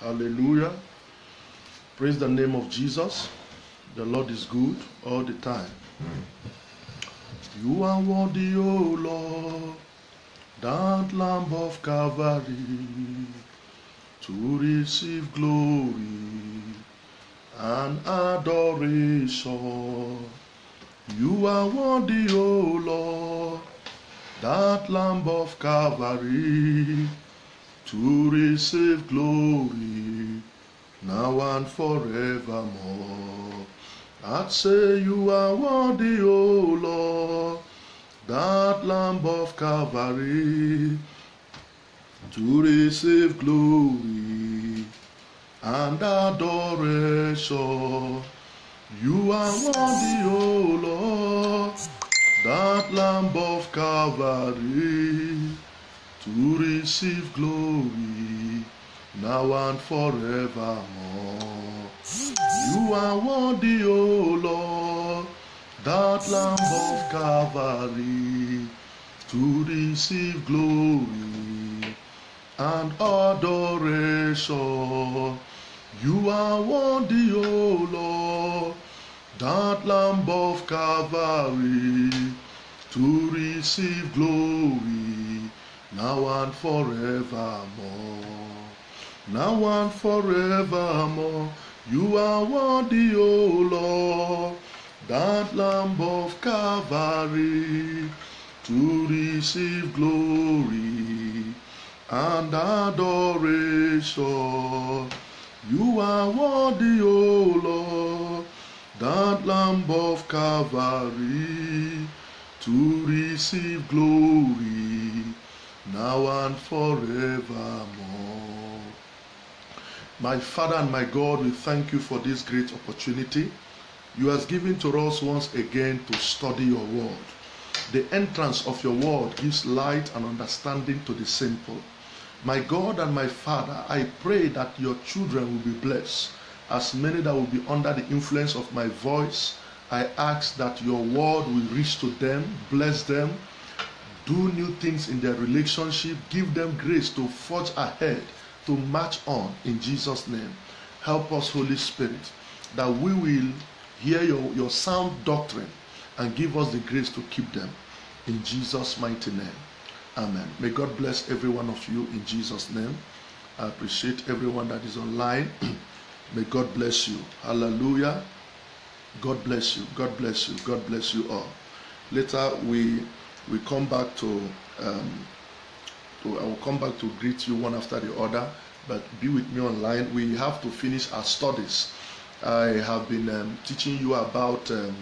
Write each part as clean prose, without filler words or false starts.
Hallelujah. Praise the name of Jesus. The Lord is good all the time. You are worthy, O Lord, that Lamb of Calvary, to receive glory and adoration. You are worthy, O Lord, that Lamb of Calvary, to receive glory now and forevermore. I'd say you are worthy, O Lord, that Lamb of Calvary, to receive glory and adoration. You are worthy, O Lord, that Lamb of Calvary, to receive glory now and forevermore. You are worthy, O Lord, that Lamb of Calvary, to receive glory and adoration. You are worthy, O Lord, that Lamb of Calvary, to receive glory now and forevermore. Now and forevermore. You are worthy, O Lord, that Lamb of Calvary, to receive glory and adoration. You are worthy, O Lord, that Lamb of Calvary, to receive glory now and forevermore. My Father and my God, we thank you for this great opportunity you have given to us once again to study your word. The entrance of your word gives light and understanding to the simple. My God and my Father, I pray that your children will be blessed. As many that will be under the influence of my voice, I ask that your word will reach to them, bless them, do new things in their relationship, give them grace to forge ahead, to march on in Jesus' name. Help us, Holy Spirit, that we will hear your sound doctrine and give us the grace to keep them. In Jesus' mighty name. Amen. May God bless every one of you in Jesus' name. I appreciate everyone that is online. May God bless you. Hallelujah. God bless you. God bless you. God bless you all. Later we come back to I will come back to greet you one after the other, but be with me online. We have to finish our studies. I have been teaching you about the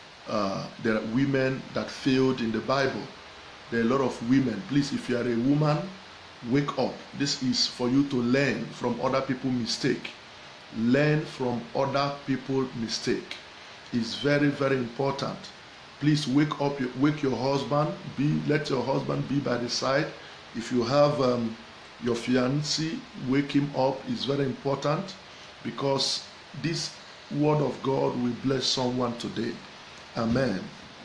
women that failed in the Bible. There are a lot of women. Please, if you are a woman, wake up. This is for you to learn from other people's mistake. Learn from other people's mistake. It's very, very important. Please wake up, wake your husband. Let your husband be by the side. If you have your fiancé, wake him up. It's very important, because this word of God will bless someone today. Amen.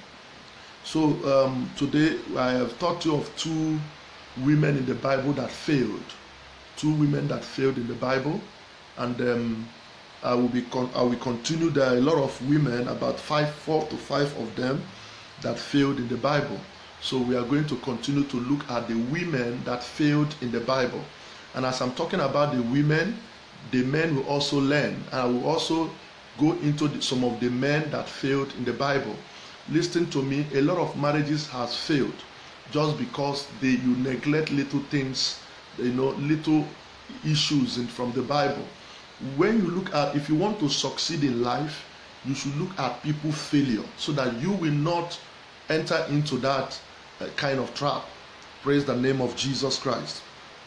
So today I have taught you of two women in the Bible that failed. Two women that failed in the Bible, and I will continue. There are a lot of women, about 4 to 5 of them, that failed in the Bible. So we are going to continue to look at the women that failed in the Bible. And as I'm talking about the women, the men will also learn. And I will also go into some of the men that failed in the Bible. Listen to me, a lot of marriages has failed just because you neglect little things, little issues from the Bible. When you look at, if you want to succeed in life, you should look at people's failure so that you will not enter into that kind of trap. Praise the name of Jesus Christ.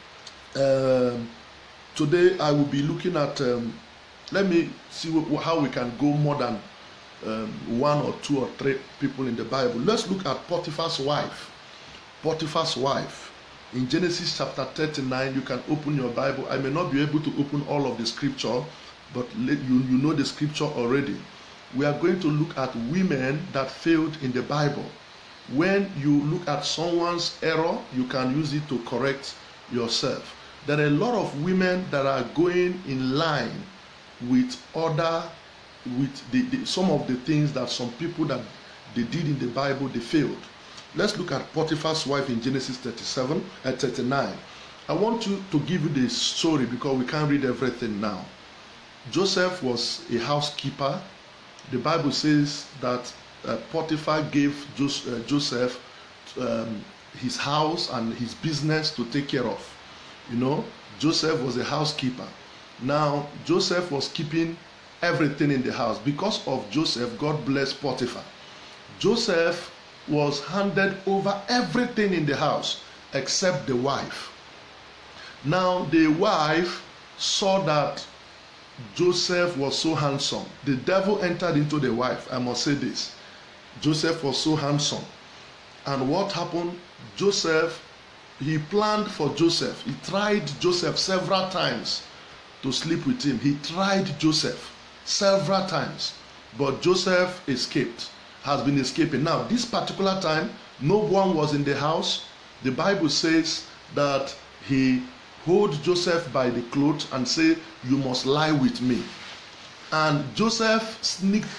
Today I will be looking at, let me see how we can go more than 1 or 2 or 3 people in the Bible. Let's look at Potiphar's wife. Potiphar's wife. In Genesis chapter 39, you can open your Bible. I may not be able to open all of the scripture, but you know the scripture already. We are going to look at women that failed in the Bible. When you look at someone's error, you can use it to correct yourself. There are a lot of women that are going in line with some of the things that some people that they did in the Bible, they failed. Let's look at Potiphar's wife in Genesis 37 and 39. I want you to give you the story because we can't read everything now. Joseph was a housekeeper. The Bible says that Potiphar gave Joseph his house and his business to take care of. You know, Joseph was a housekeeper. Now, Joseph was keeping everything in the house. Because of Joseph, God blessed Potiphar. Joseph was handed over everything in the house except the wife. Now, the wife saw that Joseph was so handsome. The devil entered into the wife. I must say this. Joseph was so handsome. And what happened? Joseph, he planned for Joseph. He tried Joseph several times to sleep with him. He tried Joseph several times. But Joseph escaped, has been escaping. Now, this particular time, no one was in the house. The Bible says that he hold Joseph by the clothes and say, you must lie with me. And Joseph sneaked,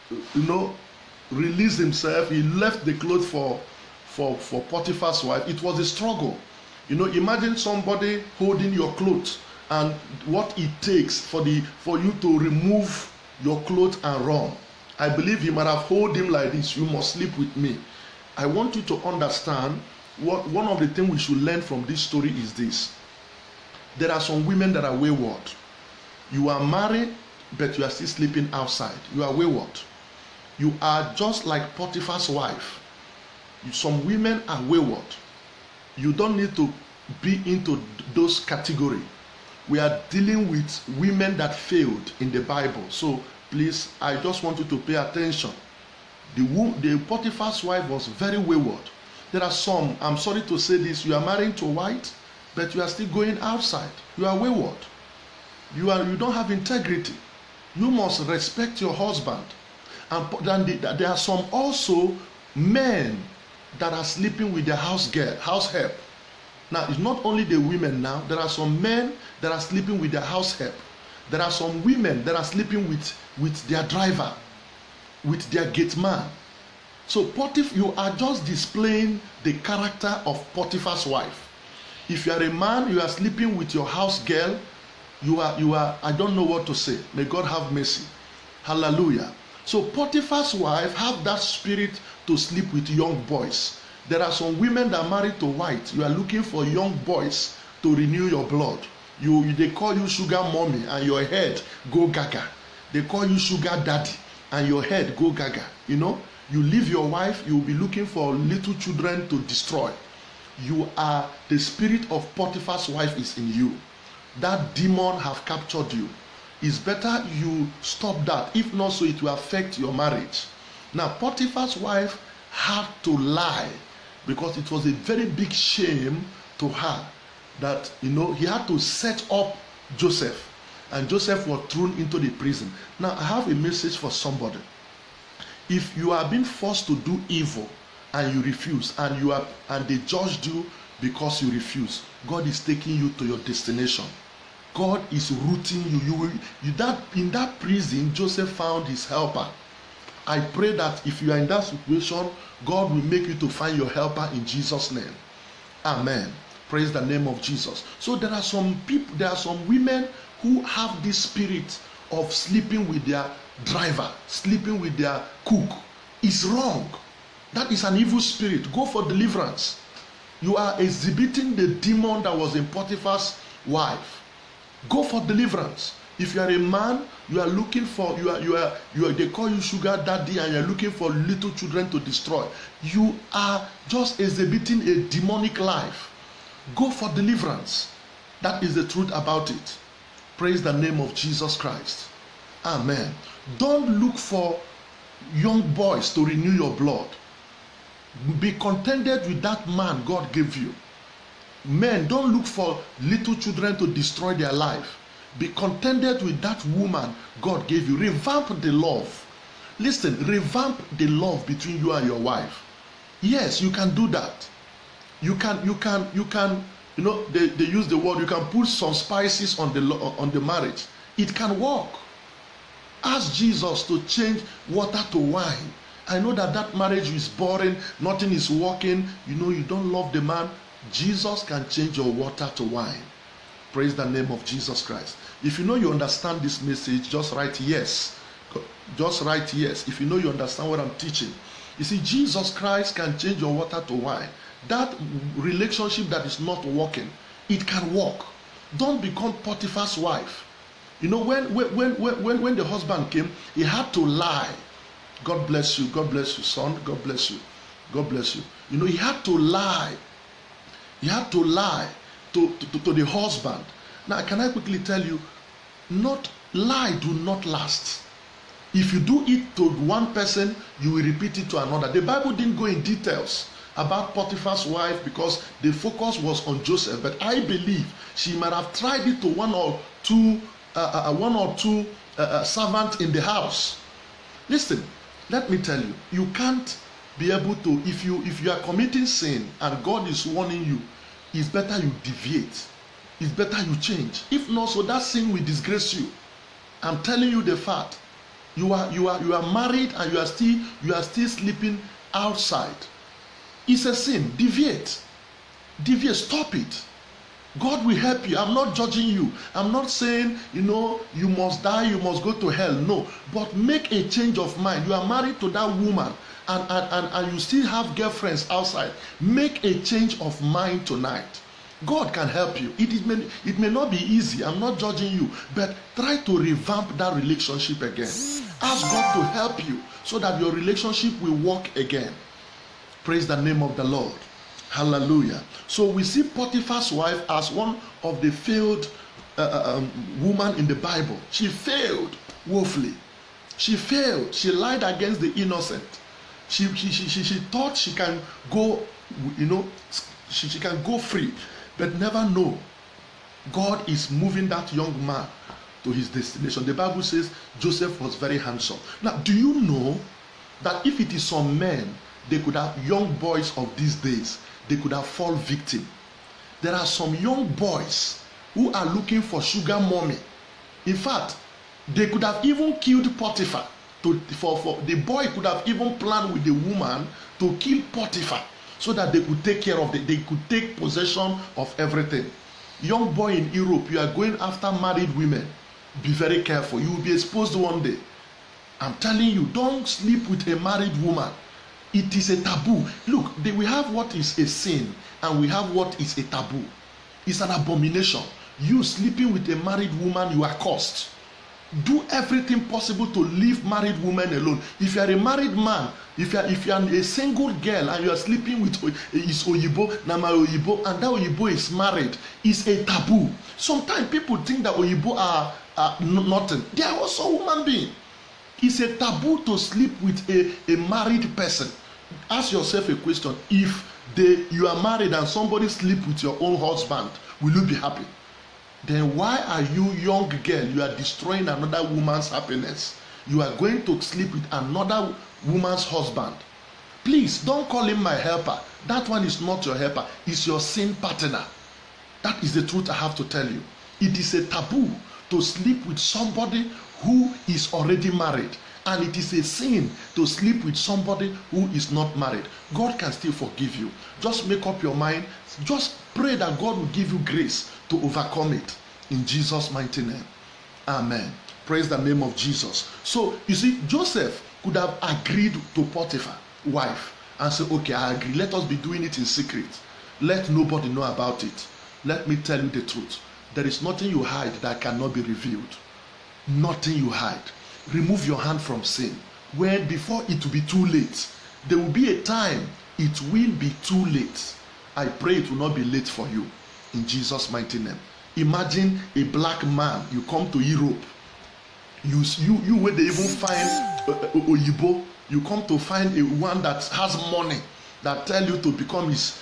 released himself. He left the clothes for Potiphar's wife. It was a struggle. Imagine somebody holding your clothes and what it takes for you to remove your clothes and run. I believe he might have hold him like this. You must sleep with me. I want you to understand one of the things we should learn from this story is this. There are some women that are wayward. You are married, but you are still sleeping outside. You are wayward. You are just like Potiphar's wife. Some women are wayward. You don't need to be into those categories. We are dealing with women that failed in the Bible. So please, I just want you to pay attention. The Potiphar's wife was very wayward. There are some, I'm sorry to say this, you are married to a white, but you are still going outside. You are wayward. You don't have integrity. You must respect your husband. And then there are some also men that are sleeping with their house help. Now, it's not only the women now. There are some men that are sleeping with their house help. There are some women that are sleeping with their driver, with their gate man. So you are just displaying the character of Potiphar's wife. If you are a man, you are sleeping with your house girl, you are, I don't know what to say. May God have mercy. Hallelujah. So Potiphar's wife have that spirit to sleep with young boys. There are some women that are married to white. You are looking for young boys to renew your blood. They call you sugar mommy and your head go gaga. They call you sugar daddy and your head go gaga. You leave your wife, you will be looking for little children to destroy. The spirit of Potiphar's wife is in you. That demon have captured you. It's better you stop that. If not so, it will affect your marriage. Now, Potiphar's wife had to lie because it was a very big shame to her that, he had to set up Joseph. And Joseph was thrown into the prison. Now, I have a message for somebody. If you are being forced to do evil and you refuse, and they judged you because you refuse, God is taking you to your destination. God is rooting you. In that prison, Joseph found his helper. I pray that if you are in that situation, God will make you to find your helper in Jesus' name. Amen. Praise the name of Jesus. So there are some people, there are some women who have this spirit of sleeping with their driver, sleeping with their cook. It's wrong. That is an evil spirit. Go for deliverance. You are exhibiting the demon that was in Potiphar's wife. Go for deliverance. If you are a man, you are looking for, they call you sugar daddy and you are looking for little children to destroy. You are just exhibiting a demonic life. Go for deliverance. That is the truth about it. Praise the name of Jesus Christ. Amen. Don't look for young boys to renew your blood. Be contented with that man God gave you. Men, don't look for little children to destroy their life. Be contented with that woman God gave you. Revamp the love. Listen, revamp the love between you and your wife. Yes, you can do that. You can You know, they use the word, you can put some spices on the marriage. It can work. Ask Jesus to change water to wine. I know that marriage is boring, nothing is working, you know, you don't love the man. Jesus can change your water to wine. Praise the name of Jesus Christ. If you know you understand this message, just write yes. Just write yes. If you know you understand what I'm teaching. You see, Jesus Christ can change your water to wine. That relationship that is not working, it can work. Don't become Potiphar's wife. You know, when the husband came, he had to lie. God bless you, son. God bless you. God bless you. You know, he had to lie. He had to lie to the husband. Now, can I quickly tell you, lie do not last. If you do it to one person, you will repeat it to another. The Bible didn't go in details about Potiphar's wife because the focus was on Joseph, but I believe she might have tried it to one or two servants in the house. Listen, let me tell you, you can't be able to, if you are committing sin and God is warning you, it's better you deviate. It's better you change. If not, so that sin will disgrace you. I'm telling you the fact. You are married and you are still sleeping outside. It's a sin. Deviate. Stop it. God will help you. I'm not judging you. I'm not saying, you know, you must die, you must go to hell. No. But make a change of mind. You are married to that woman and you still have girlfriends outside. Make a change of mind tonight. God can help you. It may not be easy. I'm not judging you. But try to revamp that relationship again. Ask God to help you so that your relationship will work again. Praise the name of the Lord. Hallelujah. So we see Potiphar's wife as one of the failed woman in the Bible. She failed woefully. She failed. She lied against the innocent. She thought she can go, you know, she can go free, but never know God is moving that young man to his destination. The Bible says Joseph was very handsome. Now, do you know that if it is some men, they could have young boys of these days, they could have fallen victim. There are some young boys who are looking for sugar mommy. In fact, they could have even killed Potiphar. The boy could have even planned with the woman to kill Potiphar so that they could take care of it. They could take possession of everything. Young boy in Europe, you are going after married women. Be very careful. You will be exposed one day. I'm telling you, don't sleep with a married woman. It is a taboo. Look, we have what is a sin and we have what is a taboo. It's an abomination. You sleeping with a married woman, you are cursed. Do everything possible to leave married women alone. If you are a married man, if you are a single girl and you are sleeping with is Oyibo, Nama Oyibo, and that Oyibo is married, it's a taboo. Sometimes people think that Oyibo are nothing. They are also human beings. It's a taboo to sleep with a married person. Ask yourself a question. If you are married and somebody sleep with your own husband, will you be happy? Then why are you, young girl, you are destroying another woman's happiness? You are going to sleep with another woman's husband. Please don't call him my helper. That one is not your helper. It's your sin partner. That is the truth I have to tell you. It is a taboo to sleep with somebody who is already married. And it is a sin to sleep with somebody who is not married. God can still forgive you. Just make up your mind. Just pray that God will give you grace to overcome it. In Jesus' mighty name. Amen. Praise the name of Jesus. So, you see, Joseph could have agreed to Potiphar's wife and say, okay, I agree. Let us be doing it in secret. Let nobody know about it. Let me tell you the truth. There is nothing you hide that cannot be revealed. Nothing you hide. Remove your hand from sin. When before it will be too late. There will be a time it will be too late. I pray it will not be late for you. In Jesus' mighty name. Imagine a black man. You come to Europe. You where they even find Oyibo. You come to find a one that has money that tell you to become his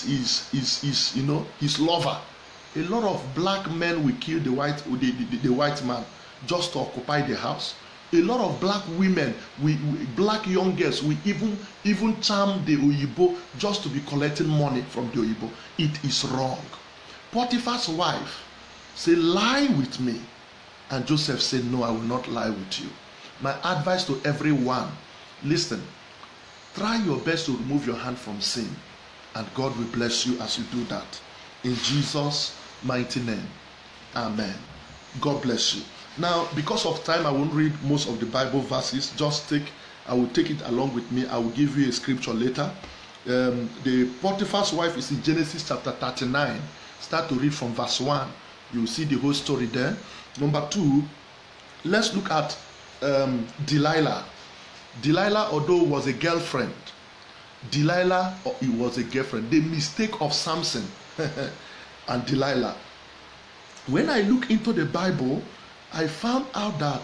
lover. A lot of black men will kill the white man just to occupy the house. A lot of black women, black young girls, will even charm the Oyibo just to be collecting money from the Oyibo. It is wrong. Potiphar's wife said, lie with me. And Joseph said, no, I will not lie with you. My advice to everyone, listen, try your best to remove your hand from sin, and God will bless you as you do that. In Jesus' mighty name, amen. God bless you. Now, because of time, I won't read most of the Bible verses. I will take it along with me. I will give you a scripture later. The Potiphar's wife is in Genesis chapter 39. Start to read from verse 1. You'll see the whole story there. Number 2, let's look at Delilah. Delilah, although was a girlfriend, Delilah was a girlfriend. The mistake of Samson and Delilah. When I look into the Bible, I found out that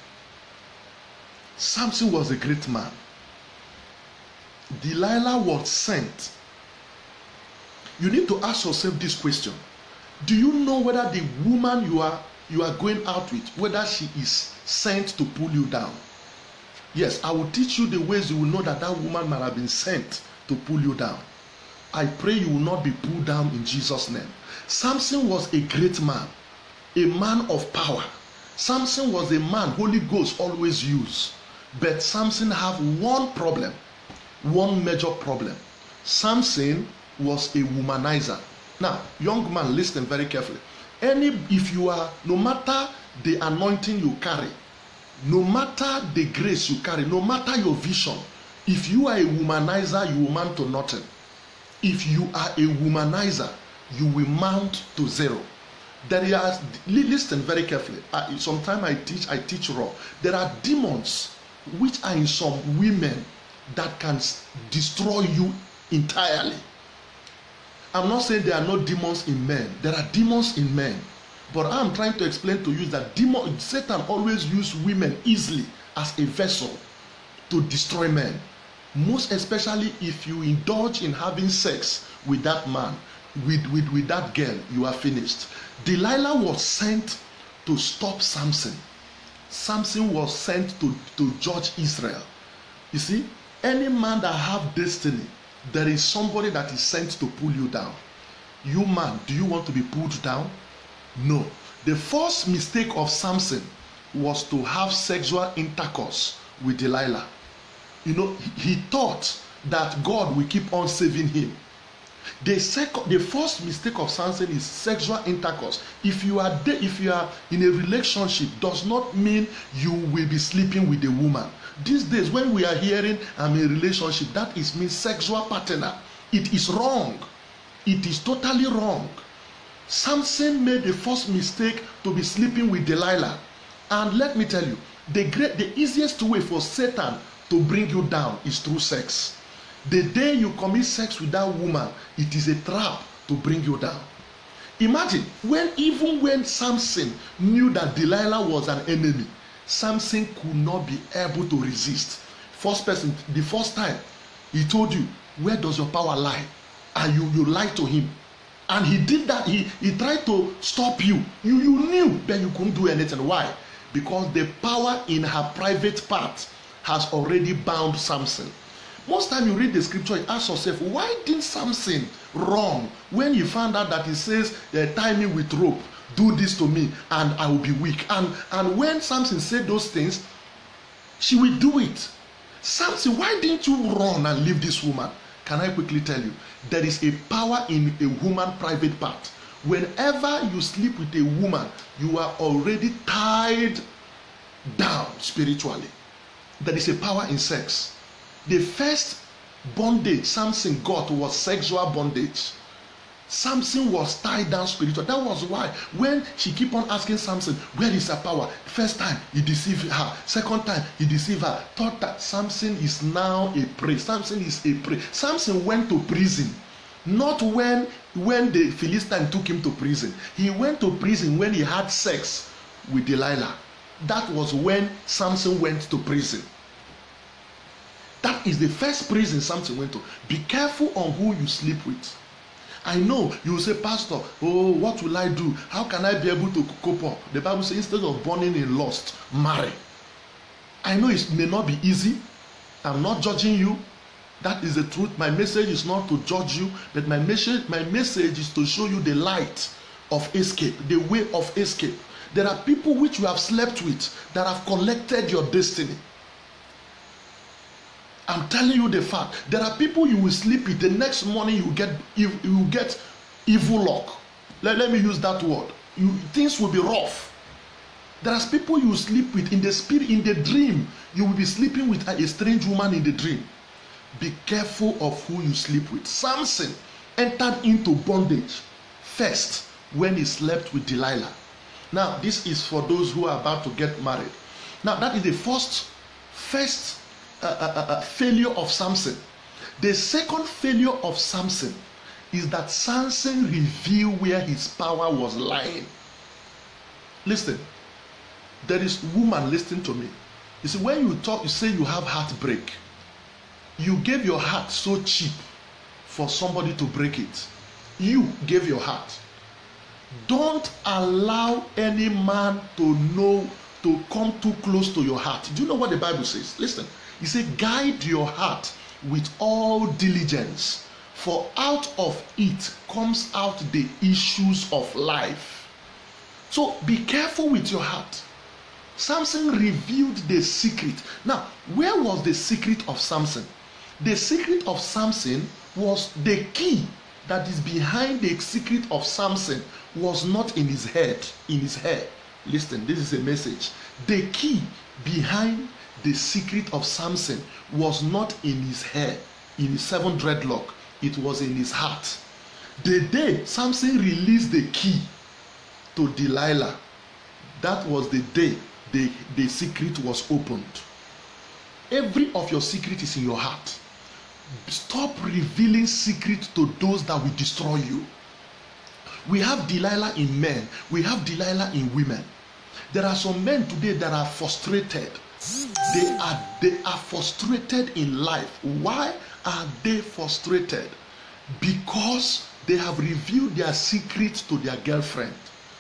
Samson was a great man. Delilah was sent. You need to ask yourself this question. Do you know whether the woman you are going out with, whether she is sent to pull you down? Yes, I will teach you the ways you will know that that woman might have been sent to pull you down. I pray you will not be pulled down in Jesus' name. Samson was a great man, a man of power. Samson was a man Holy Ghost always used. But Samson had one problem, one major problem. Samson was a womanizer. Now, young man, listen very carefully. If you are, no matter the anointing you carry, no matter the grace you carry, no matter your vision, if you are a womanizer, you will mount to nothing. If you are a womanizer, you will mount to zero. Listen very carefully. Sometimes I teach raw. There are demons which are in some women that can destroy you entirely. I'm not saying there are no demons in men. There are demons in men. But I'm trying to explain to you that Satan always uses women easily as a vessel to destroy men. Most especially if you indulge in having sex with that man, with that girl, you are finished. Delilah was sent to stop Samson. Samson was sent to judge Israel. You see, any man that have destiny, there is somebody that is sent to pull you down. You man, do you want to be pulled down? No. The first mistake of Samson was to have sexual intercourse with Delilah. You know, he thought that God will keep on saving him. The first mistake of Samson is sexual intercourse. If you are in a relationship, does not mean you will be sleeping with a woman. These days, when we are hearing I'm in a relationship, that means sexual partner. It is wrong. It is totally wrong. Samson made the first mistake to be sleeping with Delilah. And let me tell you, the easiest way for Satan to bring you down is through sex. The day you commit sex with that woman, it is a trap to bring you down. Imagine, even when Samson knew that Delilah was an enemy, Samson could not be able to resist. The first time, he told you, where does your power lie? And you lied to him. And he did that. He tried to stop you. You knew, but you couldn't do anything. Why? Because the power in her private part has already bound Samson. Most time you read the scripture, you ask yourself, why didn't Samson run when he found out that he says, tie me with rope, do this to me, and I will be weak. And when Samson said those things, she will do it. Samson, why didn't you run and leave this woman? Can I quickly tell you, there is a power in a woman's private part. Whenever you sleep with a woman, you are already tied down spiritually. There is a power in sex. The first bondage Samson got was sexual bondage. Samson was tied down spiritually. That was why when she keep on asking Samson, where is her power? First time he deceived her. Second time he deceived her. Third time, Samson is now a prey. Samson is a prey. Samson went to prison. Not when the Philistine took him to prison. He went to prison when he had sex with Delilah. That was when Samson went to prison. That is the first prison Samson went to. Be careful on who you sleep with. I know you will say, Pastor, oh, what will I do? How can I be able to cope up? The Bible says, instead of burning in lust, marry. I know it may not be easy. I'm not judging you. That is the truth. My message is not to judge you, but my message is to show you the light of escape. The way of escape. There are people which you have slept with that have collected your destiny. I'm telling you the fact. There are people you will sleep with. The next morning you get evil luck. Let me use that word. Things will be rough. There are people you will sleep with in the spirit, in the dream. You will be sleeping with a strange woman in the dream. Be careful of who you sleep with. Samson entered into bondage first when he slept with Delilah. Now, this is for those who are about to get married. Now, that is the first failure of Samson. The second failure of Samson is that Samson revealed where his power was lying. Listen, there is woman, listen to me. You see, when you talk, you say you have heartbreak. You gave your heart so cheap for somebody to break it. You gave your heart. Don't allow any man to come too close to your heart. Do you know what the Bible says? Listen, it says, guide your heart with all diligence, for out of it comes out the issues of life. So be careful with your heart. Samson revealed the secret. Now, where was the secret of Samson? The secret of Samson was the key that is behind the secret of Samson was not in his head, in his hair. Listen, this is a message. The key behind the secret of Samson was not in his hair, in his 7 dreadlock. It was in his heart. The day Samson released the key to Delilah, that was the day the secret was opened. Every of your secret is in your heart. Stop revealing secrets to those that will destroy you. We have Delilah in men. We have Delilah in women. There are some men today that are frustrated. They are frustrated in life. Why are they frustrated? Because they have revealed their secrets to their girlfriend.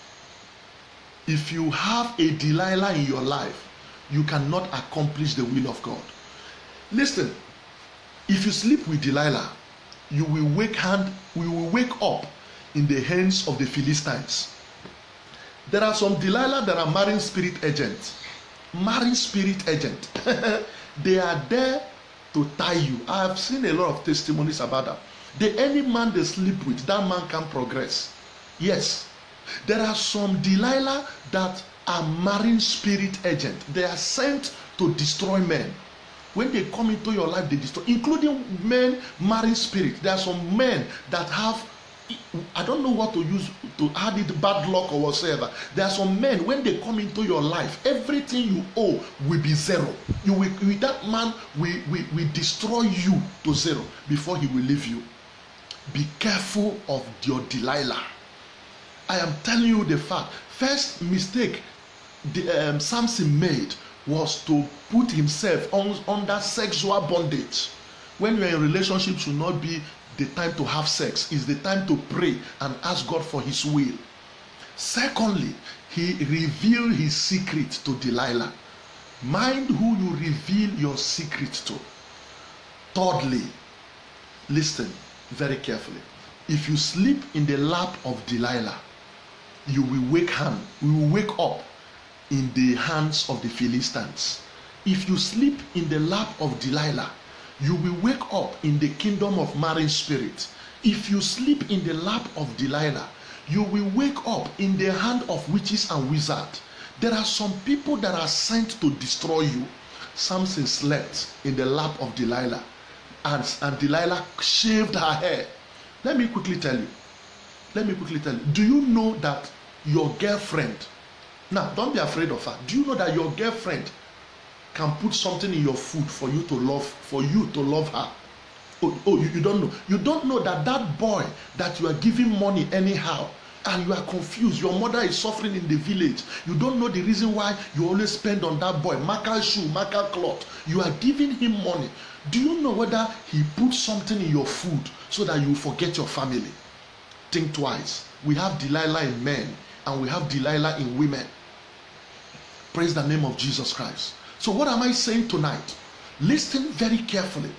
If you have a Delilah in your life, you cannot accomplish the will of God. Listen, if you sleep with Delilah, you will wake up in the hands of the Philistines. There are some Delilah that are marine spirit agents. Marine spirit agent. They are there to tie you. I have seen a lot of testimonies about that. Any man they sleep with, that man can progress. Yes. There are some Delilah that are marine spirit agents. They are sent to destroy men. When they come into your life, they destroy, including men, marine spirit. There are some men that have, I don't know what to use to add it, bad luck or whatsoever. There are some men, when they come into your life, everything you owe will be zero. That man will destroy you to zero before he will leave you. Be careful of your Delilah. I am telling you the fact. First mistake Samson made was to put himself under sexual bondage. When you are in a relationship, should not be the time to have sex. It's the time to pray and ask God for his will. Secondly, he revealed his secret to Delilah. Mind who you reveal your secret to. Thirdly, listen very carefully. If you sleep in the lap of Delilah, you will wake up in the hands of the Philistines. If you sleep in the lap of Delilah, you will wake up in the kingdom of marine spirit. If you sleep in the lap of Delilah, you will wake up in the hand of witches and wizards. There are some people that are sent to destroy you. Samson slept in the lap of Delilah, and Delilah shaved her hair. Let me quickly tell you. Do you know that your girlfriend, now don't be afraid of her, do you know that your girlfriend can put something in your food for you to love her? You don't know. You don't know that boy that you are giving money anyhow, and you are confused. Your mother is suffering in the village. You don't know the reason why you always spend on that boy. Marker shoe, marker cloth. You are giving him money. Do you know whether he put something in your food so that you forget your family? Think twice. We have Delilah in men and we have Delilah in women. Praise the name of Jesus Christ. So what am I saying tonight? Listen very carefully.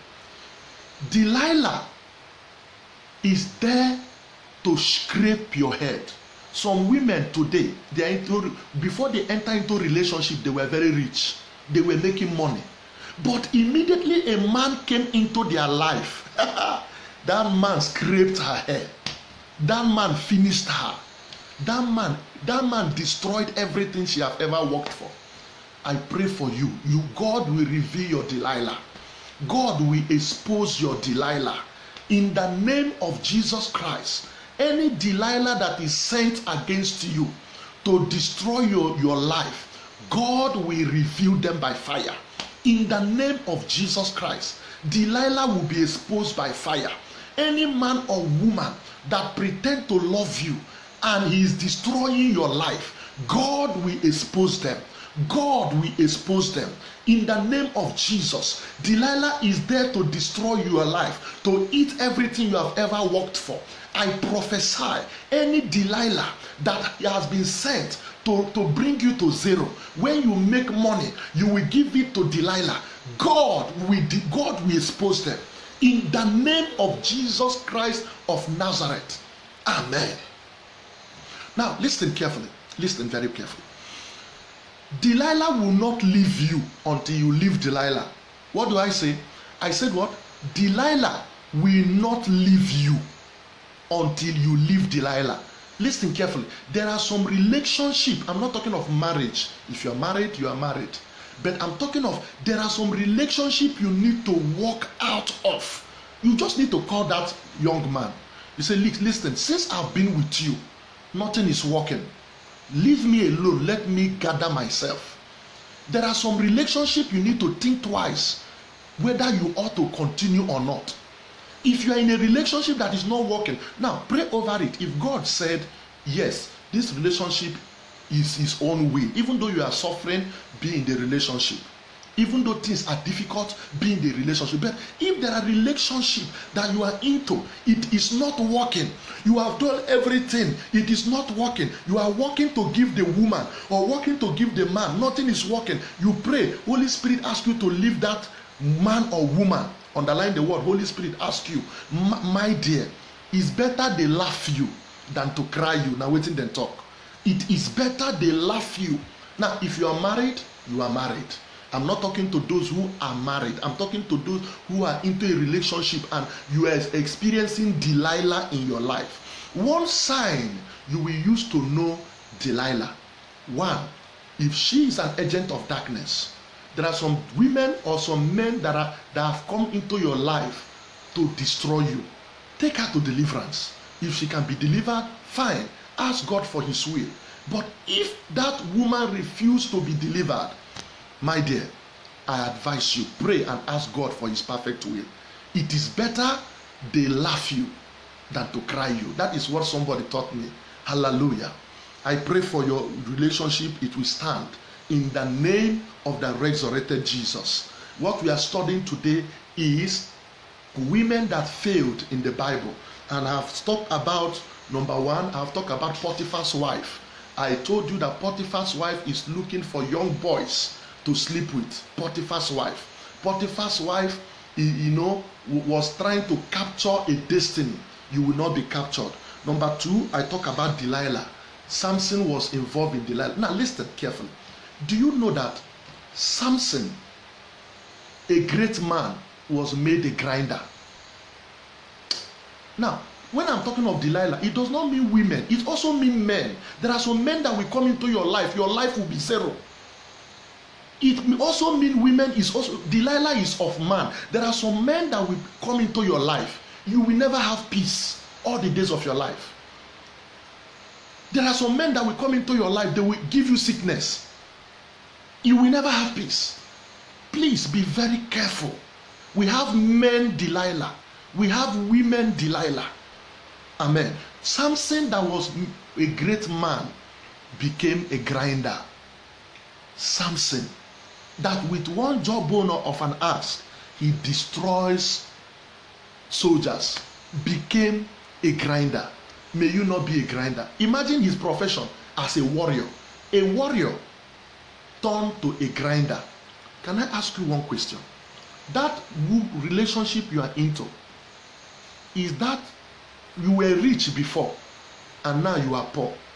Delilah is there to scrape your head. Some women today, before they enter into relationship, they were very rich. They were making money. But immediately a man came into their life, that man scraped her hair. That man finished her. That man destroyed everything she have ever worked for. I pray for you. God will reveal your Delilah. God will expose your Delilah. In the name of Jesus Christ, any Delilah that is sent against you to destroy your life, God will reveal them by fire. In the name of Jesus Christ, Delilah will be exposed by fire. Any man or woman that pretend to love you and he is destroying your life, God will expose them. God will expose them. In the name of Jesus, Delilah is there to destroy your life, to eat everything you have ever worked for. I prophesy, any Delilah that has been sent to bring you to zero, when you make money, you will give it to Delilah. God will expose them. In the name of Jesus Christ of Nazareth. Amen. Now, listen carefully. Listen very carefully. Delilah will not leave you until you leave Delilah. What do I say? I said what? Delilah will not leave you until you leave Delilah. Listen carefully. There are some relationship. I'm not talking of marriage. If you are married, you are married. But I'm talking of, there are some relationship you need to walk out of. You just need to call that young man. You say, listen, since I've been with you, nothing is working. Leave me alone. Let me gather myself. There are some relationship you need to think twice whether you ought to continue or not. If you are in a relationship that is not working, now pray over it. If God said, yes, this relationship is his own will, even though you are suffering, be in the relationship. Even though things are difficult, be in the relationship. But if there are relationships that you are into, it is not working. You have done everything, it is not working. You are working to give the woman or working to give the man, nothing is working. You pray, Holy Spirit asks you to leave that man or woman. Underline the word, Holy Spirit asks you, my dear, it's better they laugh you than to cry you. Now waiting then talk. It is better they laugh you. Now if you are married, you are married. I'm not talking to those who are married. I'm talking to those who are into a relationship and you are experiencing Delilah in your life. One sign you will use to know Delilah. One, if she is an agent of darkness. There are some women or some men that have come into your life to destroy you. Take her to deliverance. If she can be delivered, fine. Ask God for his will. But if that woman refuses to be delivered, my dear, I advise you, pray and ask God for his perfect will. It is better they laugh you than to cry you. That is what somebody taught me. Hallelujah. I pray for your relationship, it will stand in the name of the resurrected Jesus. What we are studying today is women that failed in the Bible. And I have talked about, number one, I have talked about Potiphar's wife. I told you that Potiphar's wife is looking for young boys to sleep with. Potiphar's wife. Potiphar's wife, was trying to capture a destiny. You will not be captured. Number two, I talk about Delilah. Samson was involved in Delilah. Now listen carefully. Do you know that Samson, a great man, was made a grinder? Now, when I'm talking of Delilah, it does not mean women. It also means men. There are some men that will come into your life. Your life will be zero. It also means women is also, Delilah is of man. There are some men that will come into your life. You will never have peace all the days of your life. There are some men that will come into your life. They will give you sickness. You will never have peace. Please be very careful. We have men Delilah. We have women Delilah. Amen. Samson, that was a great man, became a grinder. Samson, that with one jawbone of an axe, he destroys soldiers, became a grinder. May you not be a grinder. Imagine his profession as a warrior. A warrior turned to a grinder. Can I ask you one question? That relationship you are into, is that you were rich before and now you are poor?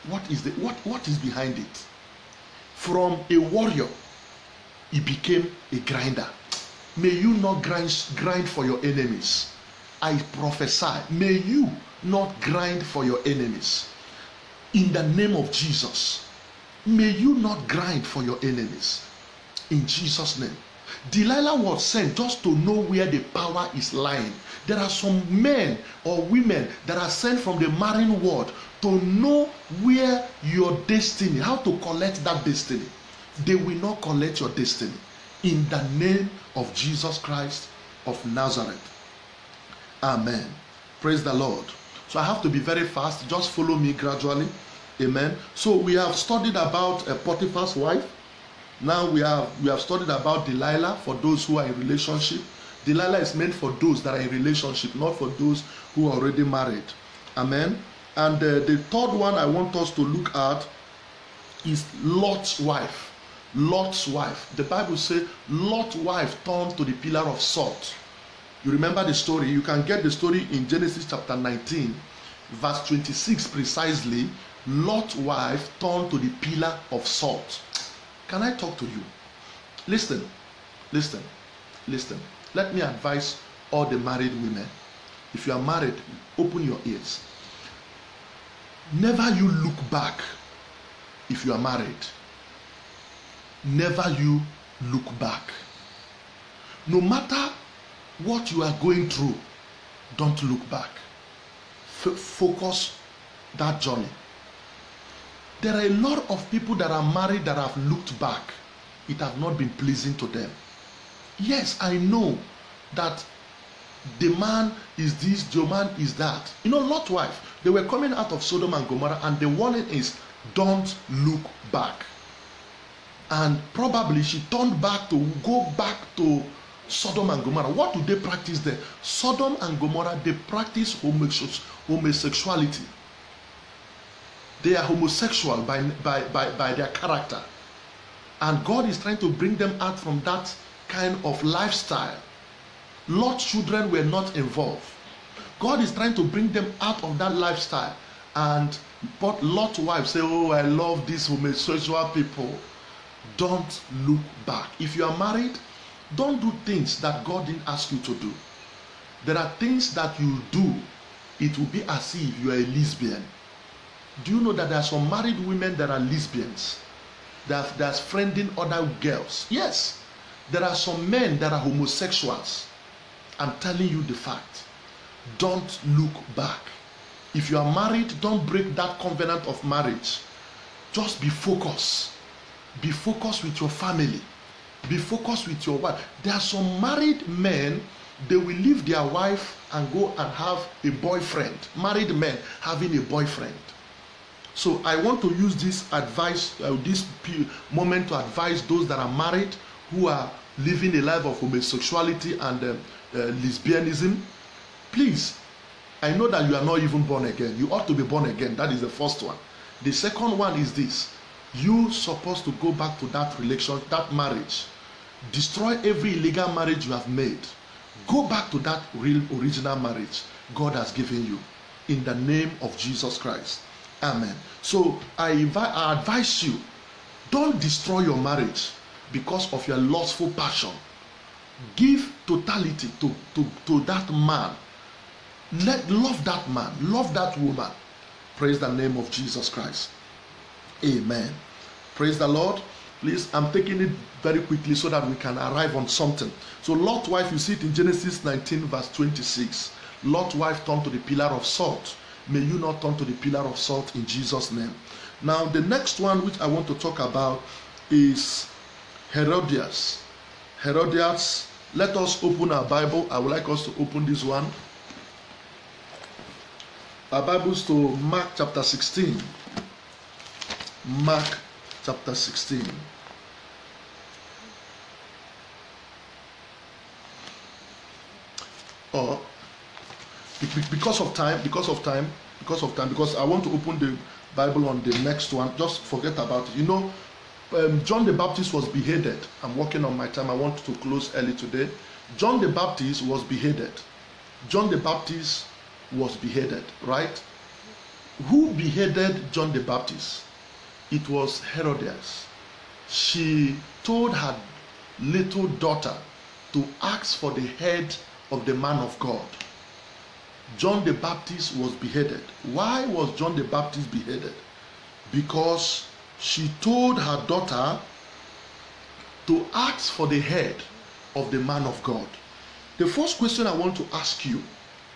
What is behind it? From a warrior, he became a grinder. May you not grind for your enemies. I prophesy, may you not grind for your enemies. In the name of Jesus, may you not grind for your enemies. In Jesus' name. Delilah was sent just to know where the power is lying. There are some men or women that are sent from the marine world to know where your destiny, how to collect that destiny. They will not collect your destiny. In the name of Jesus Christ of Nazareth. Amen. Praise the Lord. So I have to be very fast. Just follow me gradually. Amen. So we have studied about Potiphar's wife. Now we have studied about Delilah for those who are in relationship. Delilah is meant for those that are in relationship, not for those who are already married. Amen. And the third one I want us to look at is Lot's wife. Lot's wife. The Bible says Lot's wife turned to the pillar of salt. You remember the story? You can get the story in Genesis chapter 19, verse 26 precisely. Lot's wife turned to the pillar of salt. Can I talk to you? Listen. Let me advise all the married women. If you are married, open your ears. Never you look back if you are married. Never you look back. No matter what you are going through, don't look back. Focus that journey. There are a lot of people that are married that have looked back. It has not been pleasing to them. Yes, I know that the man is this, the man is that. You know, Lot's wife, they were coming out of Sodom and Gomorrah, and the warning is, don't look back. And probably she turned back to go back to Sodom and Gomorrah. What do they practice there? Sodom and Gomorrah, they practice homosexuality. They are homosexual by their character. And God is trying to bring them out from that kind of lifestyle. Lot's children were not involved. God is trying to bring them out of that lifestyle. But Lot's wife say, oh, I love these homosexual people. Don't look back. If you are married, don't do things that God didn't ask you to do. There are things that you do, it will be as if you are a lesbian. Do you know that there are some married women that are lesbians? That's friending other girls. Yes. There are some men that are homosexuals. I'm telling you the fact. Don't look back. If you are married, don't break that covenant of marriage. Just be focused. Be focused with your family. Be focused with your wife. There are some married men, they will leave their wife and go and have a boyfriend. Married men having a boyfriend. So I want to use this advice, this moment to advise those that are married who are living a life of homosexuality and lesbianism. Please, I know that you are not even born again. You ought to be born again. That is the first one. The second one is this. You supposed to go back to that relation, that marriage. Destroy every illegal marriage you have made. Go back to that real original marriage God has given you. In the name of Jesus Christ. Amen. So I advise you, don't destroy your marriage because of your lustful passion. Give totality to that man. Love that man. Love that woman. Praise the name of Jesus Christ. Amen. Praise the Lord. Please, I'm taking it very quickly so that we can arrive on something. So Lot's wife, you see it in Genesis 19 verse 26. Lot's wife turned to the pillar of salt. May you not turn to the pillar of salt in Jesus' name. Now, the next one which I want to talk about is Herodias. Herodias, let us open our Bible. I would like us to open this one. Our Bibles to Mark chapter 16. Mark chapter 16. Because of time, because I want to open the Bible on the next one. Just forget about it. You know, John the Baptist was beheaded. I'm working on my time. I want to close early today. John the Baptist was beheaded. John the Baptist was beheaded, right? Who beheaded John the Baptist? It was Herodias. She told her little daughter to ask for the head of the man of God. John the Baptist was beheaded. Why was John the Baptist beheaded? Because she told her daughter to ask for the head of the man of God. The first question I want to ask you,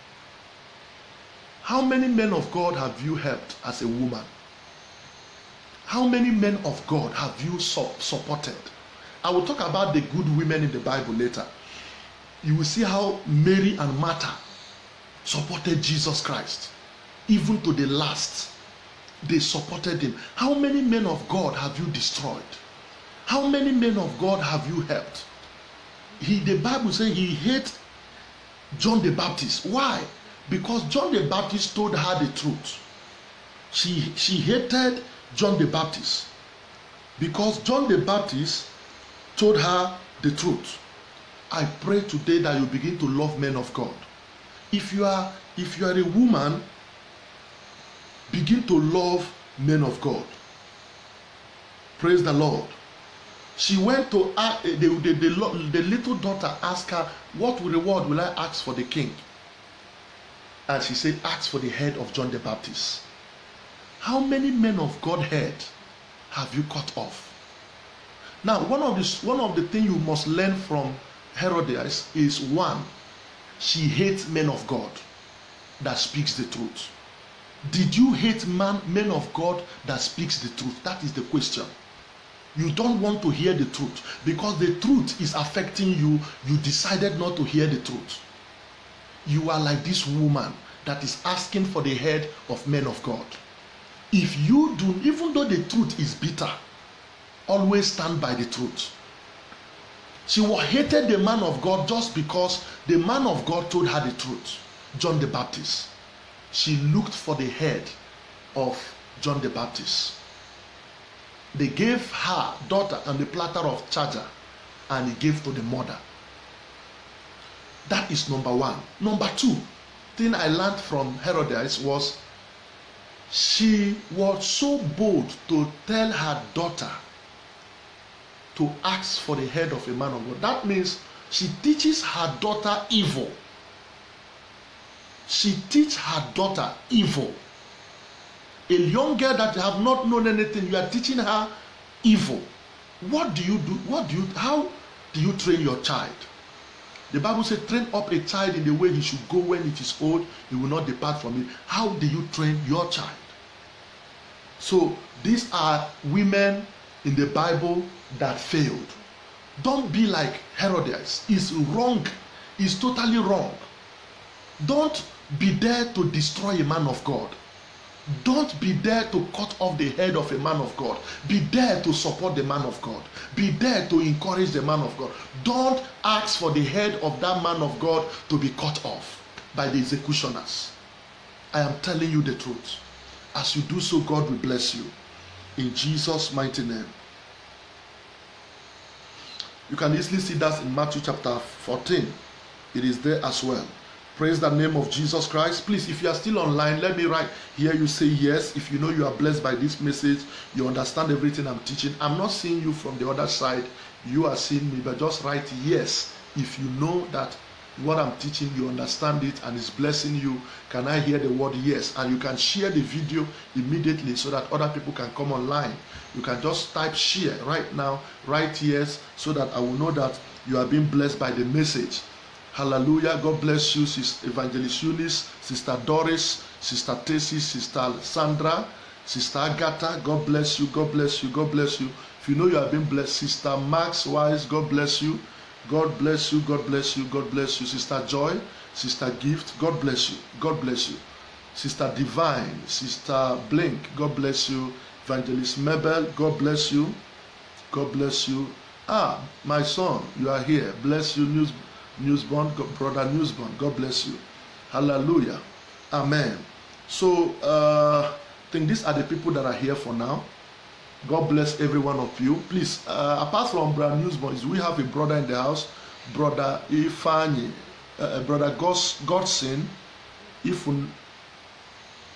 how many men of God have you helped as a woman? How many men of God have you supported? I will talk about the good women in the Bible later. You will see how Mary and Martha supported Jesus Christ. Even to the last, they supported him. How many men of God have you destroyed? How many men of God have you helped? The Bible says he hated John the Baptist. Why? Because John the Baptist told her the truth. She hated John the Baptist because John the Baptist told her the truth. I pray today that you begin to love men of God. If you are a woman, begin to love men of God. Praise the Lord. She went to the little daughter asked her, what reward will I ask for the king? And she said, ask for the head of John the Baptist. How many men of God head have you cut off? Now, one of the things you must learn from Herodias is, one, she hates men of God that speaks the truth. Did you hate men of God that speaks the truth? That is the question. You don't want to hear the truth because the truth is affecting you. You decided not to hear the truth. You are like this woman that is asking for the head of men of God. If you do, even though the truth is bitter, always stand by the truth. She hated the man of God just because the man of God told her the truth, John the Baptist. She looked for the head of John the Baptist. They gave her daughter and the platter of charger, and he gave to the mother. That is number one. Number two thing I learned from Herodias was she was so bold to tell her daughter to ask for the head of a man of God. That means she teaches her daughter evil. She teaches her daughter evil. A young girl that have not known anything, you are teaching her evil. What do you do? How do you train your child? The Bible says, train up a child in the way he should go. When it is old, he will not depart from it. How do you train your child? So these are women in the Bible that failed. Don't be like Herodias. It's wrong. It's totally wrong. Don't be there to destroy a man of God. Don't be there to cut off the head of a man of God. Be there to support the man of God. Be there to encourage the man of God. Don't ask for the head of that man of God to be cut off by the executioners. I am telling you the truth. As you do so, God will bless you. In Jesus' mighty name. You can easily see that in Matthew chapter 14. It is there as well. Praise the name of Jesus Christ. Please, if you are still online, let me hear you say yes. If you know you are blessed by this message, you understand everything I'm teaching. I'm not seeing you from the other side. You are seeing me, but just write yes. If you know that what I'm teaching, you understand it and it's blessing you. Can I hear the word yes? And you can share the video immediately so that other people can come online. You can just type share right now, write yes, so that I will know that you are being blessed by the message. Hallelujah. God bless you, Sister Evangelist Eunice, Sister Doris, Sister Tessie, Sister Sandra, Sister Agatha. God bless you. God bless you. God bless you. If you know you have been blessed, Sister Max Wise, God bless you. God bless you. God bless you. God bless you. Sister Joy, Sister Gift, God bless you. God bless you. Sister Divine, Sister Blink, God bless you. Evangelist Mabel, God bless you. God bless you. My son, you are here. Bless you, Newsborn, Brother Newsborn, God bless you. Hallelujah. Amen. So, I think these are the people that are here for now. God bless every one of you. Please, apart from Brother Newsborn, we have a brother in the house, Brother Ifani, Brother Godson.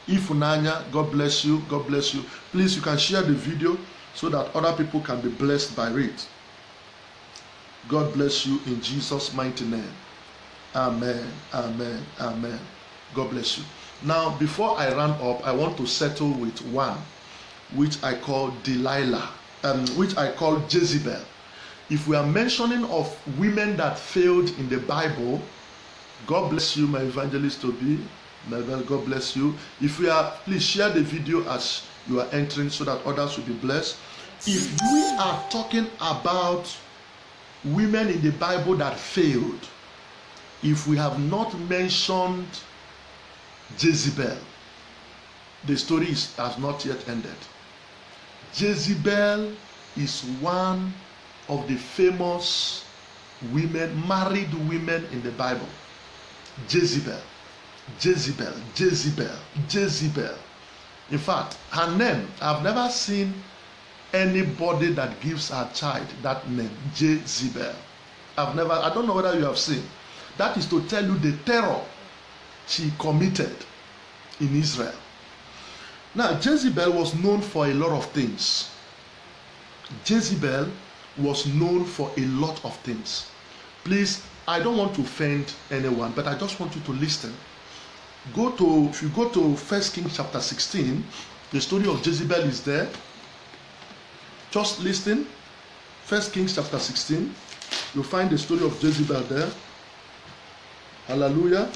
Ifunanya, God bless you. God bless you. Please, you can share the video so that other people can be blessed by it. God bless you in Jesus' mighty name. Amen. Amen. Amen. God bless you. Now, before I run up, I want to settle with one, which I call Delilah, which I call Jezebel. If we are mentioning of women that failed in the Bible, God bless you, my evangelist Toby. Melville, God bless you. If we are, please share the video as you are entering so that others will be blessed. If we are talking about women in the Bible that failed, if we have not mentioned Jezebel, the story has not yet ended. Jezebel is one of the famous women, married women in the Bible. Jezebel, Jezebel, Jezebel, Jezebel. In fact, her name, I've never seen anybody that gives her child that name, Jezebel. I don't know whether you have seen. That is to tell you the terror she committed in Israel. Now, Jezebel was known for a lot of things. Jezebel was known for a lot of things. Please, I don't want to offend anyone, but I just want you to listen. If you go to 1 Kings chapter 16, the story of Jezebel is there. Just listen. 1 Kings chapter 16, you'll find the story of Jezebel there. Hallelujah.